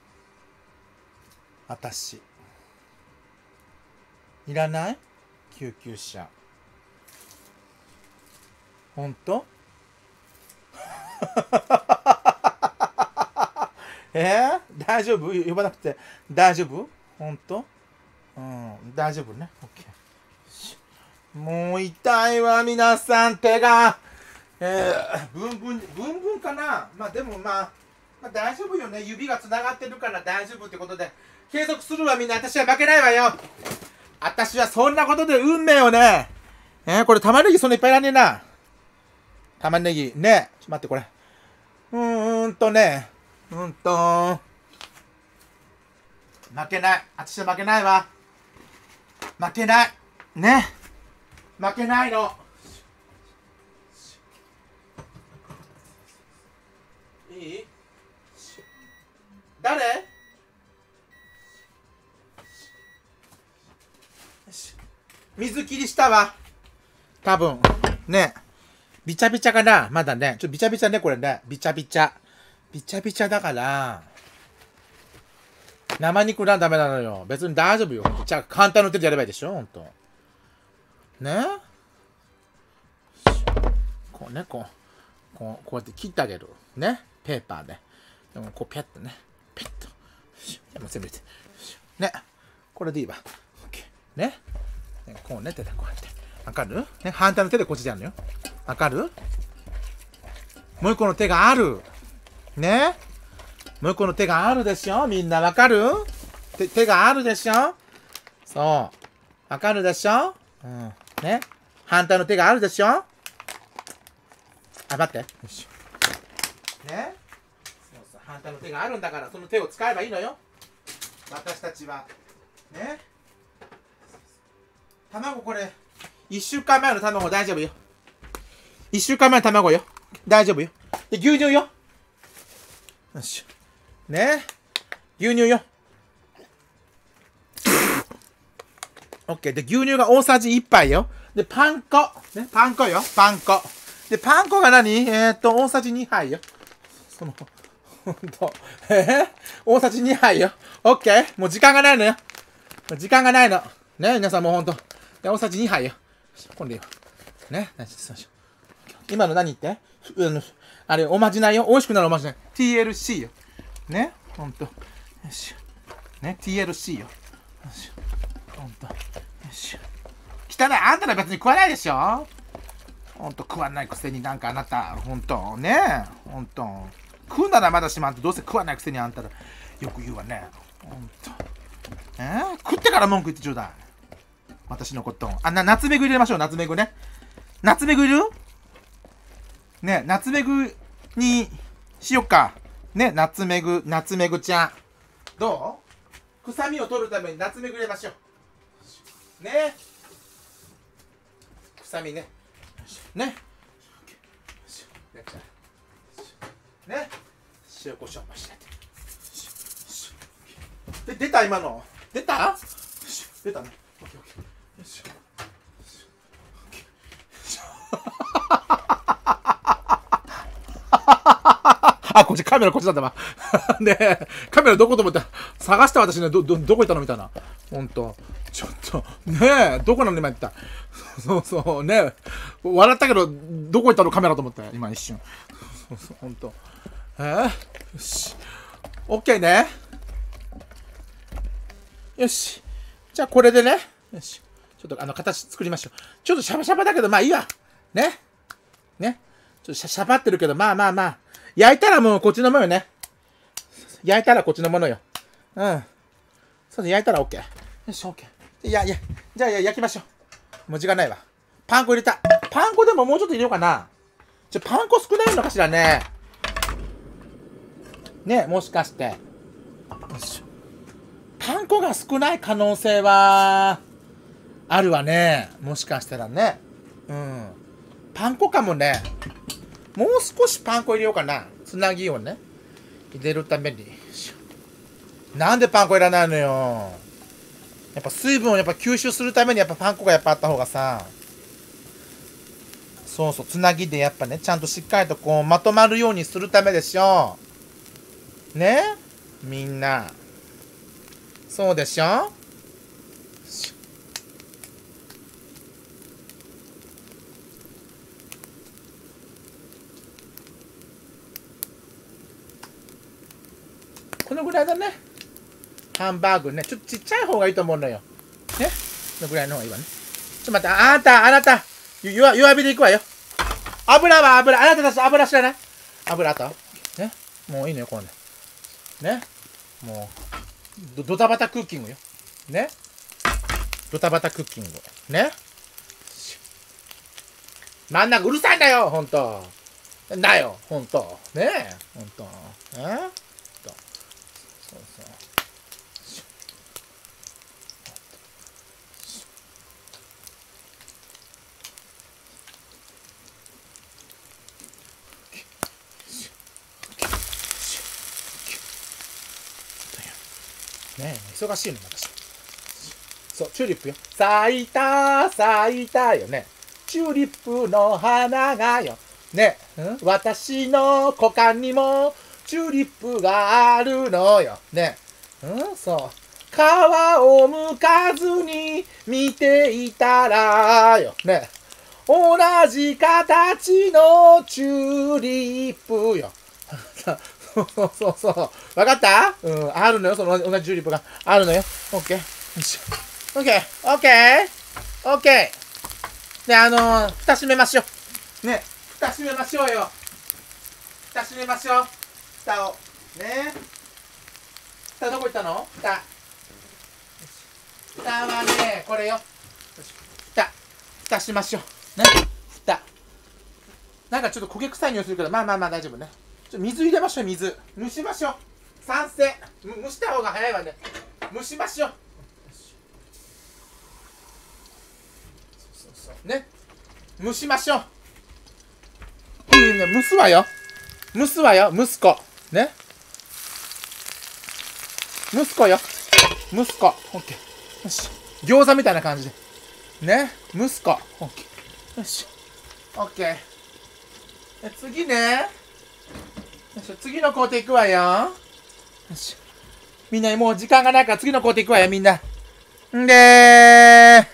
私。いらない？救急車。ほんと？大丈夫？呼ばなくて大丈夫？ほんと？うん、大丈夫ね。オッケー。もう痛いわ、皆さん、手が。ブンブンかな。まあでもまあ大丈夫よね。指がつながってるから大丈夫ってことで継続するわ。みんな、私は負けないわよ。私はそんなことで運命をね。これ玉ねぎそんないっぱいいらねえな。玉ねぎね。ちょっと待って、これね。負けない。私は負けないわ。負けないね。負けないの。いい？誰？水切りしたわ。多分ね。びちゃびちゃかな。まだね。ちょっとびちゃびちゃね、これね。びちゃびちゃ。びちゃびちゃだから、生肉なダメなのよ。別に大丈夫よ。じゃあ簡単な手でやればいいでしょ、ほんと。ね。こうね、こうやって切ってあげる。ね。ペーパーで。でもこうペッとね。ペッと。もう全部入れて。ね。これでいいわ。ね。こうね、手でこうやって。わかる？ね。反対の手でこっちでやるのよ。わかる？もう一個の手がある。ね。もう一個の手があるでしょ。みんなわかる？手があるでしょ。そう。わかるでしょ。うん。ね。反対の手があるでしょ。あ、待って。よいしょ。ね。そうそう。反対の手があるんだから、その手を使えばいいのよ。私たちは。ね。卵これ、1週間前の卵大丈夫よ。1週間前の卵よ。大丈夫よ。で、牛乳よ。よいしょ。ね。牛乳よ。オッケー。で、牛乳が大さじ1杯よ。で、パン粉。ね、パン粉よ。パン粉。で、パン粉が何？大さじ2杯よ。ほんと。大さじ2杯よ。オッケー。もう時間がないのよ。時間がないの。ね、皆さんもうほんと。大さじ2杯よ。今度いいわ。ね、今の何言って？あれ、おまじないよ。美味しくなるおまじない。TLC よ。ね、ほんと。よいしょ。ね、TLC よ。よいしょ。ほんと。よいしょ。汚い。あんたら別に食わないでしょ。ほんと、食わないくせになんかあなた、ほんと。ねえ。ほんと。食うならまだしまんと、どうせ食わないくせにあんたら、よく言うわね。ほんと。食ってから文句言ってちょうだい。私のこと。ナツメグ入れましょう。ナツメグね。ナツメグいる？ね、ナツメグにしよっか。ね、ナツメグちゃん。どう？臭みを取るためにナツメグ入れましょう。ね。臭みね。ね。ね。塩コショウもして。出た今の。出た？出たね。オッケーオッケー。よいしょ。 あ、こっち、カメラこっちだったわ。で、カメラどこと思って、探した私ね、どこ行ったのみたいな。ほんと。ちょっと、ねえ、どこなの今言った。そうそう、ねえ。笑ったけど、どこ行ったのカメラと思ったよ、今一瞬。そうそう、ほんと。よし。オッケーね。よし。じゃあ、これでね。よし。ちょっと、形作りましょう。ちょっとシャバシャバだけど、まあいいわ。ね。ね。ちょっとシャバってるけど、まあ。焼いたらもうこっちのものよね。焼いたらこっちのものよ。うん。そう、焼いたら OK。よし、OK。じゃあ焼きましょう。もう時間ないわ。パン粉入れた。パン粉でももうちょっと入れようかな。パン粉少ないのかしらね。ね、もしかして。よし。パン粉が少ない可能性は、あるわね。もしかしたらね。うん。パン粉かもね。もう少しパン粉入れようかな。つなぎをね。入れるために。なんでパン粉いらないのよ。やっぱ水分をやっぱ吸収するためにやっぱパン粉がやっぱあった方がさ。そうそう、つなぎでやっぱね、ちゃんとしっかりとこうまとまるようにするためでしょ。ね、みんな。そうでしょ。このぐらいだね。ハンバーグね。ちょっとちっちゃい方がいいと思うのよ。ね。このぐらいの方がいいわね。ちょっと待って、あなた。弱火でいくわよ。油。あなたたち油知らない？油あった？ね。もういいのよ、これね。ね。もう、ドタバタクッキングよ。ね。ドタバタクッキング。ね。真ん中うるさいんだよ、ほんと。だよ、ほんと。ねえ、ほんと。そう。ねえ、忙しいの、私。そう、チューリップよ。咲いたよね。チューリップの花がよ。ね、私の股間にもチューリップがあるのよ。ね、そう。皮を剥かずに見ていたらよ。ね、同じ形のチューリップよ。そう。わかった？あるのよ。その同じチューリップがあるのよ。オッケー。よいしょ。オッケー。で、蓋閉めましょう。ね。蓋閉めましょうよ。蓋閉めましょう。蓋を。ね。蓋どこ行ったの？蓋はね、これよ。蓋しましょう。ね。蓋。なんかちょっと焦げ臭い匂いするけど、まあ大丈夫ね。水入れましょう、水。蒸しましょう。賛成。蒸した方が早いわね。蒸しましょう。そうね。蒸しましょう。蒸すわよ。息子。ね。息子よ。オッケー。よし。餃子みたいな感じで。ね。息子。オッケー。よし。オッケー。次ね。次の工程いくわよ。よし。みんなもう時間がないから次の工程いくわよ、みんな。んで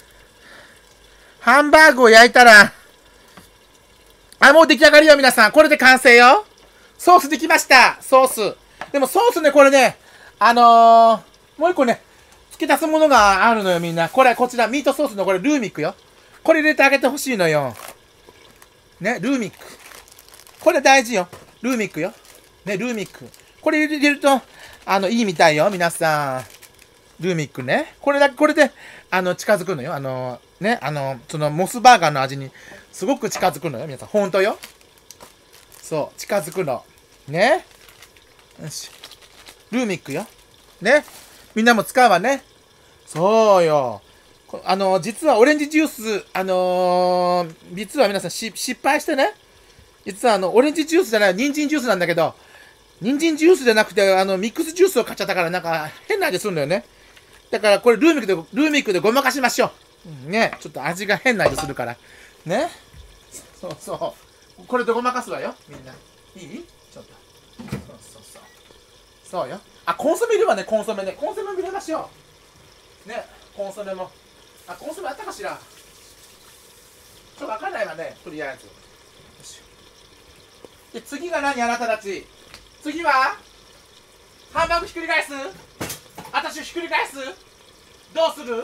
ハンバーグを焼いたら、もう出来上がりよ、皆さん。これで完成よ。ソースできました。ソース。でもソースね、これね、もう一個ね、付け足すものがあるのよ、みんな。こちら、ミートソースのこれ、ルーミックよ。これ入れてあげてほしいのよ。ね、ルーミック。これ大事よ。ルーミックよ。ね、ルーミック。これ入れると、いいみたいよ、皆さん。ルーミックね。これで、近づくのよ。ね、そのモスバーガーの味に、すごく近づくのよ、皆さん。ほんとよ。そう、近づくの。ね。よし。ルーミックよ。ね。みんなも使うわね。そうよ。実はオレンジジュース、実は皆さん失敗してね。実はオレンジジュースじゃない、人参ジュースなんだけど、人参ジュースじゃなくて、ミックスジュースを買っちゃったから、なんか変な味するんだよね。だからこれルーミックでごまかしましょう。ね。ちょっと味が変な味するから。ね。そう。これでごまかすわよ、みんな。いい？ちょっと。 そうそう。そうよ。あ、コンソメいるわね、コンソメね。コンソメも入れましょう。ね、コンソメも。あ、コンソメあったかしら。ちょっとわかんないわね、とりあえず。よし。で、次が何、あなたたち。次はハンバーグひっくり返す？私ひっくり返す？どうする？よ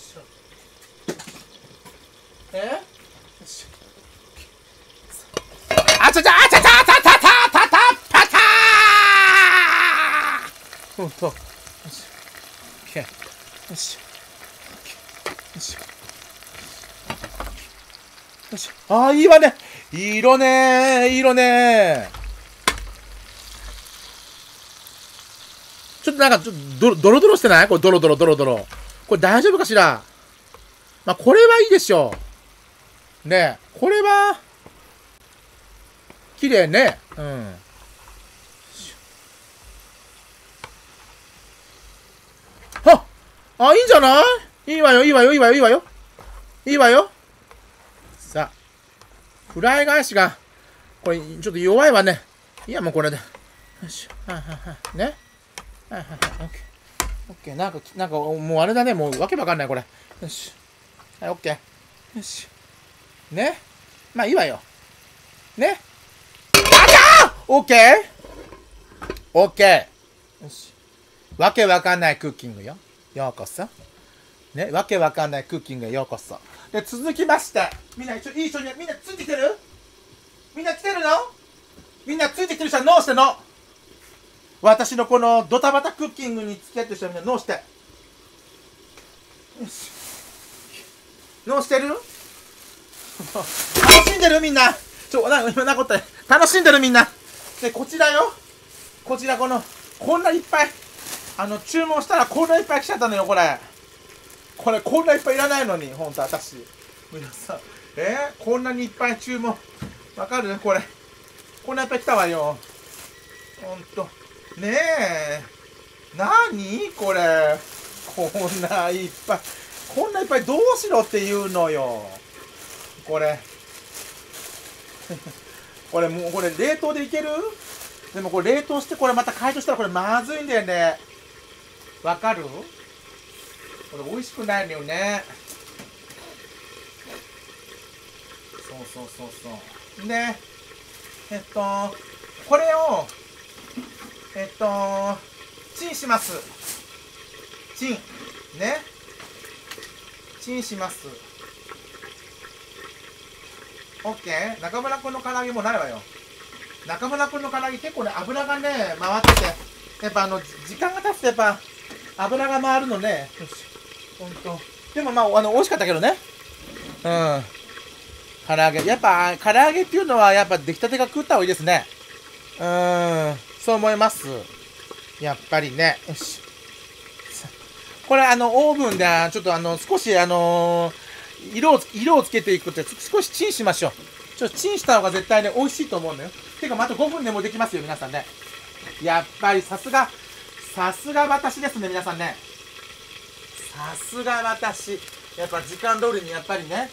し。あちゃちゃあちゃちゃたたたたたパター。ほんと。よし。オッケー。よし。よし。よし。ああ、いいわね。いい色ねー。いい色ねー。ちょっとなんか、ちょっとドロドロしてない？これドロドロドロドロ。これ大丈夫かしら？まあ、これはいいでしょう。ねえ。これは、綺麗ね。うん。あ、いいんじゃない？いいわよ、いいわよ、いいわよ、いいわよ。いいわよ。さあ、フライ返しが、これ、ちょっと弱いわね。いや、もうこれで。よし。はいはいはい。ね。はいはいはい。オッケー。オッケー。なんか、もうあれだね。もうわけわかんない、これ。よし。はい、オッケー。よし。ね。まあ、いいわよ。ね。あちゃー！オッケー？オッケー。よし。わけわかんないクッキングよ。ようこそ。ね。わけわかんないクッキングへようこそ。で、続きまして。みんな一緒に、みんなついてきてる？みんな来てるの？みんなついてきてる人はノーしての。私のこのドタバタクッキングに付き合ってる人はみんなノーして。よし。ノーしてる？楽しんでるみんな。今なこと楽しんでるみんな。で、こちらよ。こちらこんないっぱい。注文したらこんないっぱい来ちゃったのよ、これ。これ、こんないっぱいいらないのに、ほんと、私。皆さん。こんなにいっぱい注文。わかる？これ。こんないっぱい来たわよ。ほんと。ねえ。なにこれ。こんないっぱい。こんないっぱいどうしろって言うのよ。これ。これもう、これ冷凍でいける？でもこれ冷凍してこれまた解凍したらこれまずいんだよね。わかる？これ美味しくないのよね。そうで、これをチンします。チンね、チンします。オッケー。中村くんの唐揚げもないわよ。中村くんの唐揚げ結構ね、油がね回ってて、やっぱ時間が経つとやっぱ油が回るのね。よし、ほんと。でもまあ美味しかったけどね。うん。唐揚げ、やっぱ唐揚げっていうのはやっぱ出来たてが食った方がいいですね。そう思います。やっぱりね。よし。これオーブンでちょっと少し色をつけていくって少しチンしましょう。ちょっとチンした方が絶対ね美味しいと思うのよ。てかまた5分でもできますよ皆さんね。やっぱりさすが私ですね皆さんね。さすが私。やっぱ時間通りにやっぱりね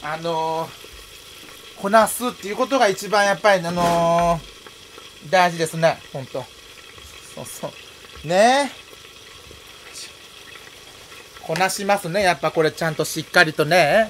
こなすっていうことが一番やっぱり大事ですね。ほんと。そうねえ。こなしますね。やっぱこれちゃんとしっかりとね。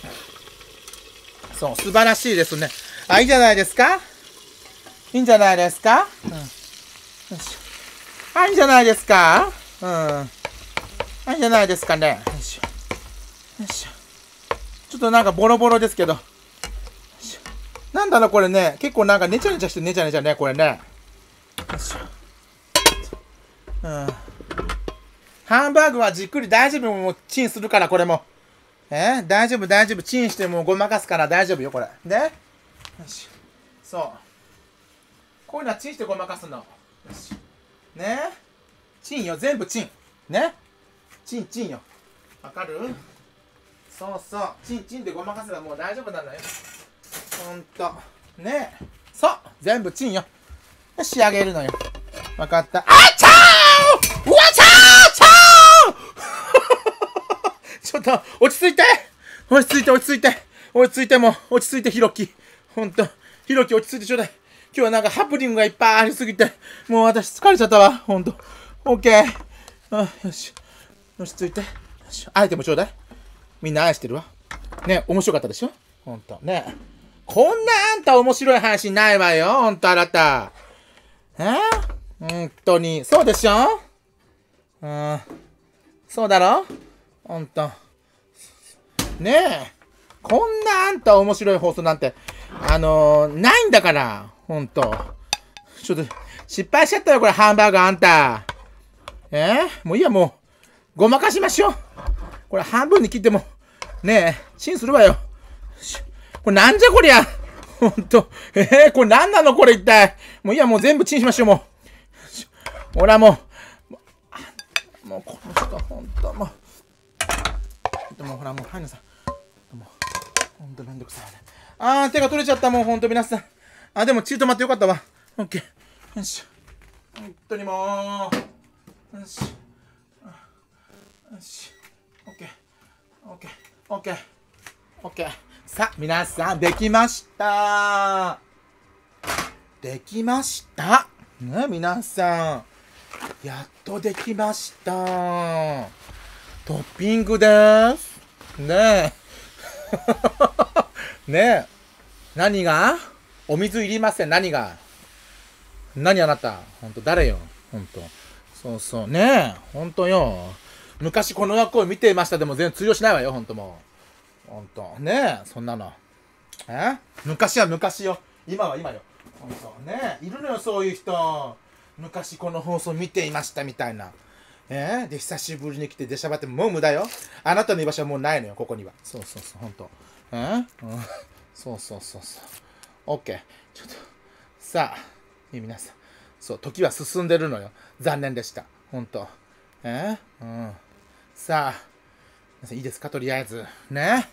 そう、素晴らしいですね。あ、いいんじゃないですか？いいんじゃないですか？うん。よし。あ、いいんじゃないですか？うん。あ、いいんじゃないですかね。よいしょ。よいしょ。ちょっとなんかボロボロですけど。なんだろうこれね。結構なんかネチャネチャしてネチャネチャね、これね。よいしょ。うん。ハンバーグはじっくり大丈夫。もうチンするから、これも。大丈夫。チンしてもごまかすから大丈夫よ、これ。ね。よし。そう。こういうのはチンしてごまかすの。よし。ね。チンよ、全部チン。ね。チンよ。わかる？そう。チンでごまかせばもう大丈夫なのよ。ほんと。ね。そう。全部チンよ。仕上げるのよ。わかった。あちゃー！うわちゃーちゃーちょっと、落ち着いて、ひろき。ほんと、ひろき落ち着いてちょうだい。 日はなんかハプニングがいっぱいありすぎて、もう私疲れちゃったわ。ほんと。オッケー。あ、よし。よし、ついて。よし、アイテムちょうだい。みんな愛してるわ。ね、面白かったでしょほんと。ね。こんなあんた面白い話ないわよ。ほんとあなた。ほんとに。そうでしょそうだろほんと。ねえ。こんなあんた面白い放送なんて、ないんだから。ほんと。ちょっと、失敗しちゃったよ、これ、ハンバーガーあんた。もういいや、もう、ごまかしましょう。これ、半分に切っても、ねえ、チンするわよ。これ、なんじゃこりゃ。ほんと。これ、なんなのこれ、一体。もういいや、もう全部チンしましょう、もう。ほら、もう、この人、ほんと、もう、ほら、もう、はいなさい。もう、ほんとめんどくさいね。手が取れちゃった、もう、ほんと、皆さん。でも、血止まってよかったわ。オッケー。よし。ほんとにもう。よし。よし。オッケー。オッケー。オッケー。オッケー。さあ、皆さん、できました。できました。ね、皆さん。やっとできました。トッピングです。ねえ。ねえ。何がお水いりません。何が何あなたほんと誰よほんと。そうそう。ねえ。ほんとよ。昔この学校見ていましたでも全然通用しないわよ。ほんともう。ほんと。ねえ。そんなの。昔は昔よ。今は今よ。ほんと。ねえ。いるのよ、そういう人。昔この放送見ていましたみたいな。で、久しぶりに来て出しゃばってもう無駄よ。あなたの居場所はもうないのよ、ここには。そうそうそう、ほんと。そうそうそうそう。オッケー。ちょっと。さあ、皆さん。そう、時は進んでるのよ。残念でした。ほんと。さあ、皆さんいいですかとりあえず。ね。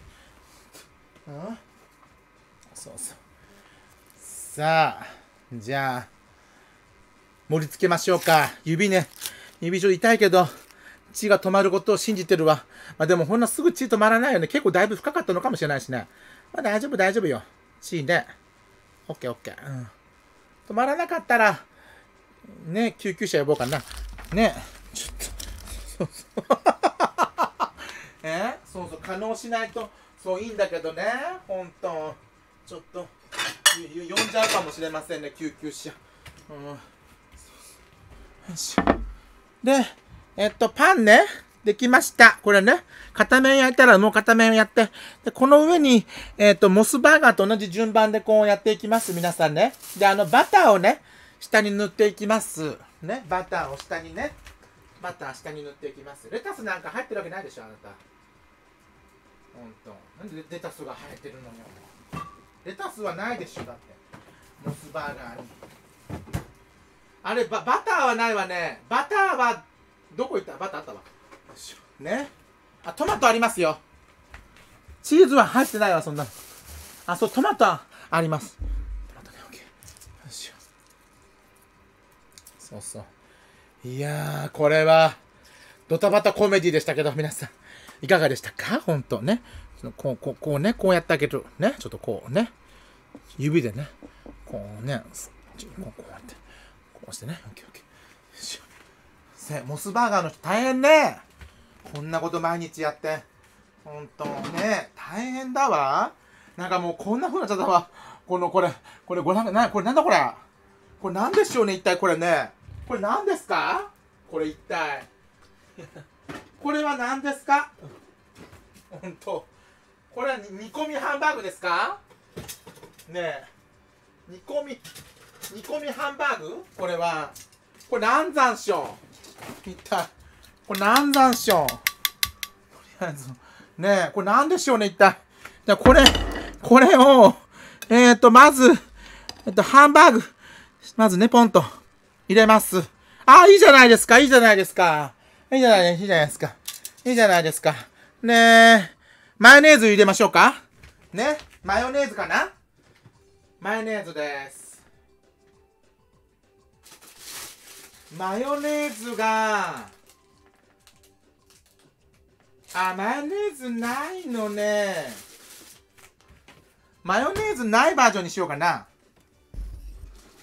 そうそう。さあ、じゃあ、盛り付けましょうか。指ね。指ちょっと痛いけど、血が止まることを信じてるわ。まあでもほんなすぐ血止まらないよね。結構だいぶ深かったのかもしれないしね。まあ大丈夫大丈夫よ。血ね。オッケーオッケー。止まらなかったら、ね、救急車呼ぼうかな。ね。ちょっと。そうそう。そうそう、可能しないと、そういいんだけどね。ほんと。ちょっと、呼んじゃうかもしれませんね、救急車。よし。で、パンね。できました。これね。片面焼いたらもう片面やって。で、この上に、モスバーガーと同じ順番でこうやっていきます。皆さんね。で、バターをね、下に塗っていきます。ね。バターを下にね。バター下に塗っていきます。レタスなんか入ってるわけないでしょ、あなた。ほんと。なんでレタスが生えてるのよ。レタスはないでしょ、だって。モスバーガーに。あれ、バターはないわね。バターは、どこ行った？バターあったわ。ね。トマトありますよ。チーズは入ってないわ、そんなの。そう、トマトあります。トマトね、オッケー。よしよ。そうそう。いやー、これは、ドタバタコメディでしたけど、皆さん、いかがでしたか？ほんとね。こうね、こうやってあげる。ね。ちょっとこうね。指でね。こうね。こうやって。こうしてね。オッケーオッケー。モスバーガーの人大変ね。こんなこと毎日やって。ほんとね。大変だわ。なんかもうこんな風になっちゃったわ。これご覧これなんだこれ。これなんでしょうね、一体これね。これなんですか？これ一体。これは何ですか？ほんと。これは煮込みハンバーグですか？ねえ。煮込みハンバーグ？これは。これ何山椒？一体。これ何山椒？とりあえず。ねえ。これ何でしょうね、一体。じゃこれを、まず、ハンバーグ。まずね、ポンと入れます。いいじゃないですか。いいじゃないですか。いいじゃないですか。いいじゃないですか。ねえ。マヨネーズ入れましょうか。ね。マヨネーズかな？マヨネーズです。マヨネーズが、マヨネーズないのね。マヨネーズないバージョンにしようかな。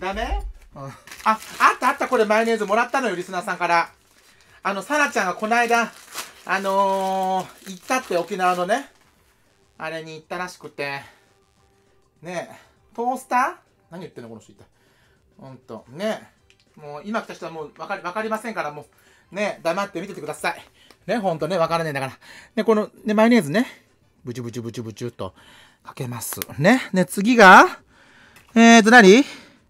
ダメ？うん。あったこれマヨネーズもらったのよ、リスナーさんから。サラちゃんがこないだ、行ったって沖縄のね、あれに行ったらしくて、ねえ、トースター何言ってんのこの人一体。ほんと、ねえ。もう今来た人はもうわかりませんから、もう、ねえ、黙って見ててください。ね、ほんとね、わからねえんだから。ね、この、ね、マヨネーズね、ブチュブチュブチュブチュとかけます。ね、ね、次が、何？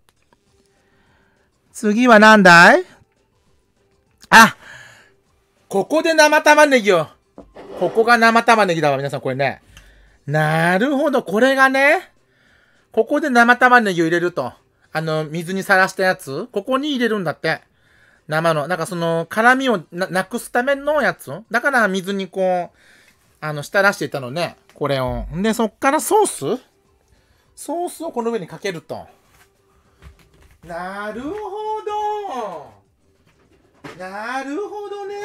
次は何だい？あ、ここで生玉ねぎを。ここが生玉ねぎだわ、皆さん、これね。なるほど、これがね、ここで生玉ねぎを入れると。水にさらしたやつ、ここに入れるんだって。生の。なんかその、辛みをなくすためのやつ。だから水にこう、浸らしていたのね。これを。で、そっからソースをこの上にかけると。なるほど。なるほどね。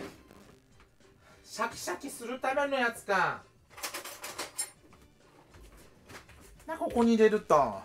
シャキシャキするためのやつか。ここに入れると。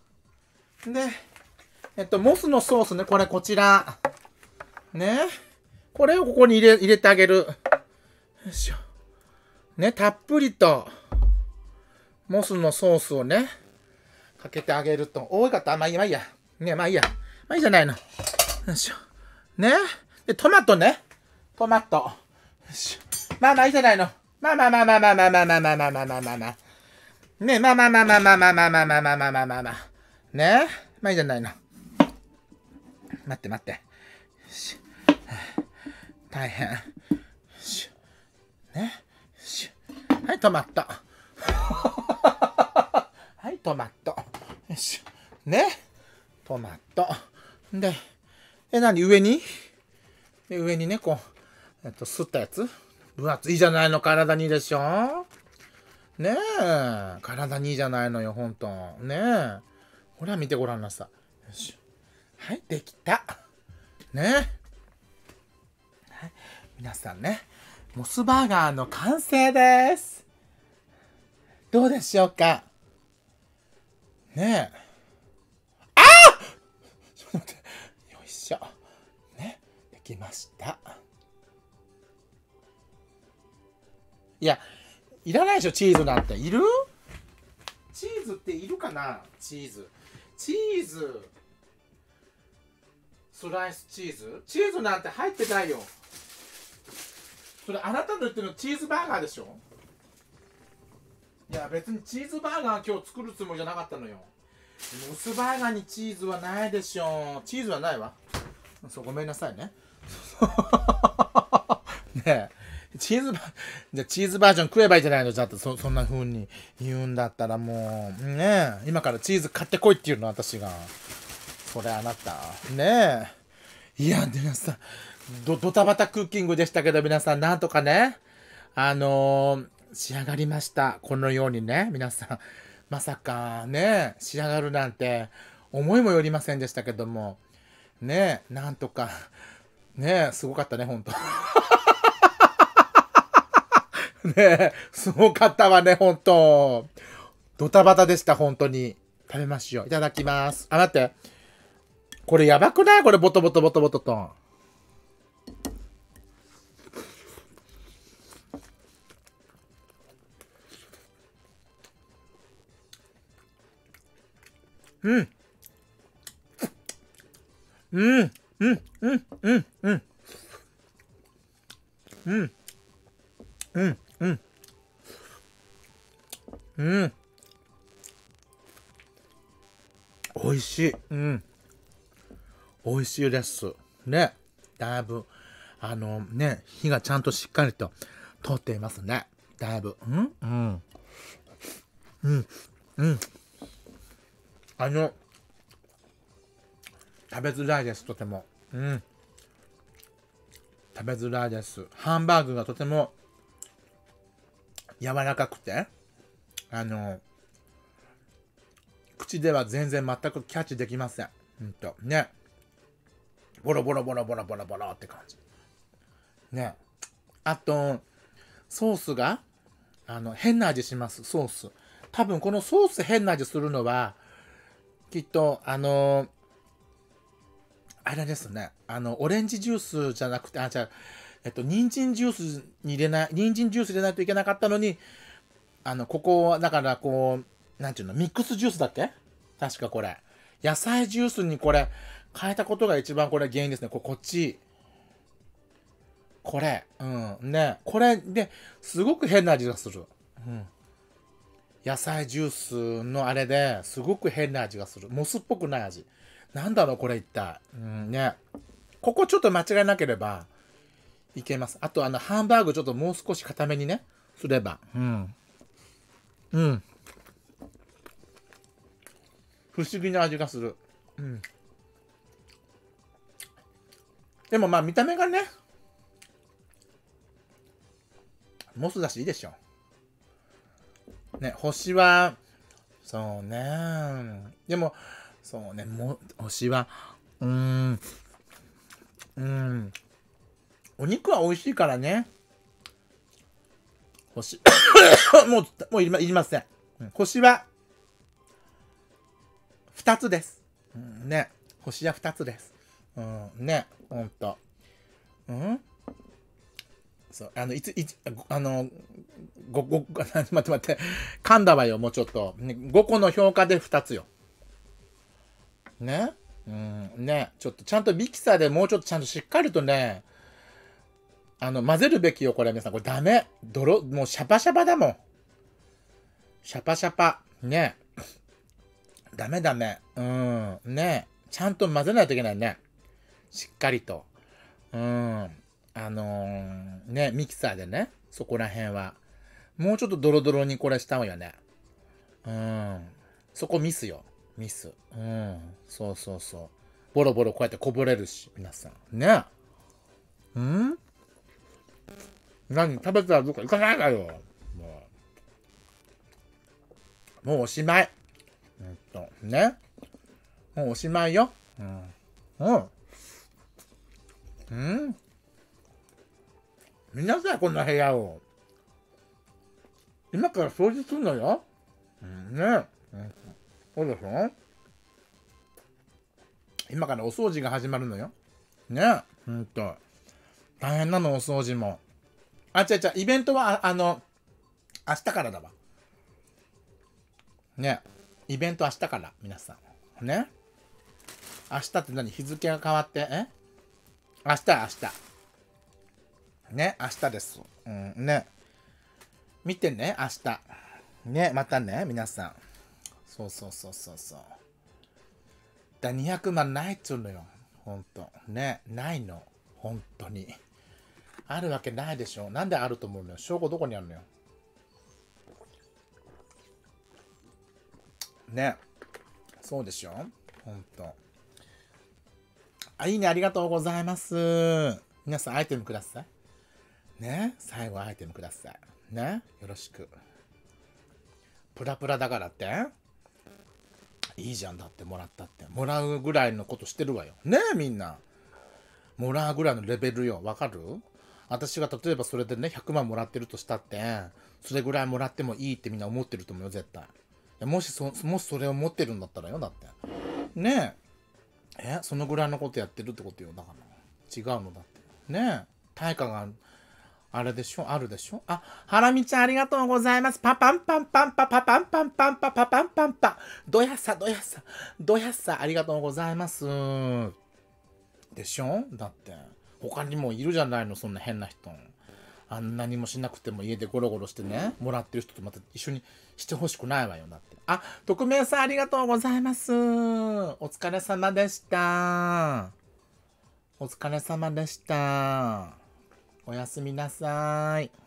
で、モスのソースね、こちら。ね。これをここに入れてあげる。よいしょ。ね、たっぷりと、モスのソースをね、かけてあげると。多かった？まあいいや。ね、まあいいや。まあいいじゃないの。よいしょ。ね。で、トマトね。トマト。よいしょ。まあまあいいじゃないの。まあまあまあまあまあまあまあまあまあまあまあまあまあまあ。ね、まあまあまあまあまあまあまあまあまあまあまあまあまあまあ。ね。まあいいじゃないの。待って待って。大変。ね。はい、トマト。はい、トマト。よし。ね。トマト。で、上にね、こう、すったやつ。分厚いじゃないの、体にいいでしょ。ねえ。体にいいじゃないのよ、ほんと。ねえ。ほら、見てごらんなさい。よし。はい、できた。ね。はい、皆さんね、モスバーガーの完成です。どうでしょうか。ねえ。ああ！ちょっと待って。よいしょ。ね。できました。いや、いらないでしょ、チーズなんて。いる？チーズっているかな？チーズ。スライスチーズなんて入ってないよ。それあなたの言ってるのチーズバーガーでしょ。いや別にチーズバーガー今日作るつもりじゃなかったのよ。モスバーガーにチーズはないでしょ。チーズはないわ。ごめんなさいね。ねえ、チーズバージョン食えばいいじゃないの。じゃあそんな風に言うんだったらもうねえ、今からチーズ買ってこいっていうの私が。それあなたねえ。いや皆さんドタバタクッキングでしたけど、皆さんなんとかね仕上がりました。このようにね、皆さんまさかね仕上がるなんて思いもよりませんでしたけどもね、なんとかね、すごかったねほんと。ね、すごかったわねほんと。ドタバタでした本当に。食べましょう。いただきます。あ、待って、これやばくない？これボトボトと。うん。うん。うん。うん。うん。うん。うん。うん。うん。うん。美味しい。うん。美味しいです。ね。だいぶ、ね、火がちゃんとしっかりと通っていますね。だいぶ。うん。うん。うん。うん。食べづらいです、とても。うん。食べづらいです。ハンバーグがとても柔らかくて、口では全然全くキャッチできません。ね。ボロボロボロボロボロボロって感じ。ね。あと、ソースが、変な味します、ソース。多分このソース変な味するのは、 きっと、あれですね。オレンジジュースじゃなくて、じゃあ、人参ジュースに入れない、人参ジュース入れないといけなかったのに、ここは、だからこう、なんていうの、ミックスジュースだっけ確かこれ。野菜ジュースにこれ、変えたことが一番これ原因ですね。こっち。これ。うん。ね。これで、すごく変な味がする。うん。野菜ジュースのあれですごく変な味がする。モスっぽくない味。なんだろう、これ一体。うんね。ここちょっと間違いなければいけます。あとハンバーグちょっともう少し固めにね、すれば。うん。うん。不思議な味がする。うん。でもまあ見た目がね、モスだしいいでしょ。ね、星は、そうね。でも、そうね、星は、うーん、お肉は美味しいからね。星、もういりません。星は、2つです。ね、星は2つです。ね、ほんと。そう、待って。噛んだわよ、もうちょっと。ね、5個の評価で2つよ。ね。ね。ちょっとちゃんとミキサーでもうちょっとちゃんとしっかりとね、混ぜるべきよ、これ皆さん。これダメ。もうシャパシャパだもん。シャパシャパ。ね。ダメ。ね。ちゃんと混ぜないといけないね。しっかりと。ね、ミキサーでね、そこら辺は。もうちょっとドロドロにこれしたわよね。そこミスよ。ミス。そう。ボロボロこうやってこぼれるし、皆さん。ね。何食べたらどっか行かないわよ。もうおしまい。ね。もうおしまいよ。みんなさ、こんな部屋を。今から掃除するのよ。ね。そうでしょ。今からお掃除が始まるのよ。ね。大変なの、お掃除も。違う、イベントは、明日からだわ。ね。イベント明日から、皆さん。ね。明日って何？日付が変わって、明日。ね、明日です。ね。見てね、明日。ね、またね、皆さん。そう。200万ないっつうのよ。ほんと。ね、ないの。本当に。あるわけないでしょ。なんであると思うのよ。証拠どこにあるのよ。ね。そうでしょ。ほんと。いいね、ありがとうございます。皆さんアイテムください。ね。最後アイテムください。ね。よろしく。プラプラだからっていいじゃんだってもらったって。もらうぐらいのことしてるわよ。ねえみんな。もらうぐらいのレベルよ。わかる？私が例えばそれでね、100万もらってるとしたって、それぐらいもらってもいいってみんな思ってると思うよ、絶対。もしそれを持ってるんだったらよ、だって。ねえ。そのぐらいのことやってるってことよ。だから。違うのだって。ねえ。対価があれでしょ？あるでしょ？ハラミちゃんありがとうございます。パパンパンパンパパパンパンパンパパパンパンパ。どやさ。ありがとうございます。でしょ？だって。他にもいるじゃないの、そんな変な人。何もしなくても家でゴロゴロしてね、もらってる人とまた一緒にしてほしくないわよ、だって。匿名さんありがとうございます。お疲れ様でした。おやすみなさい。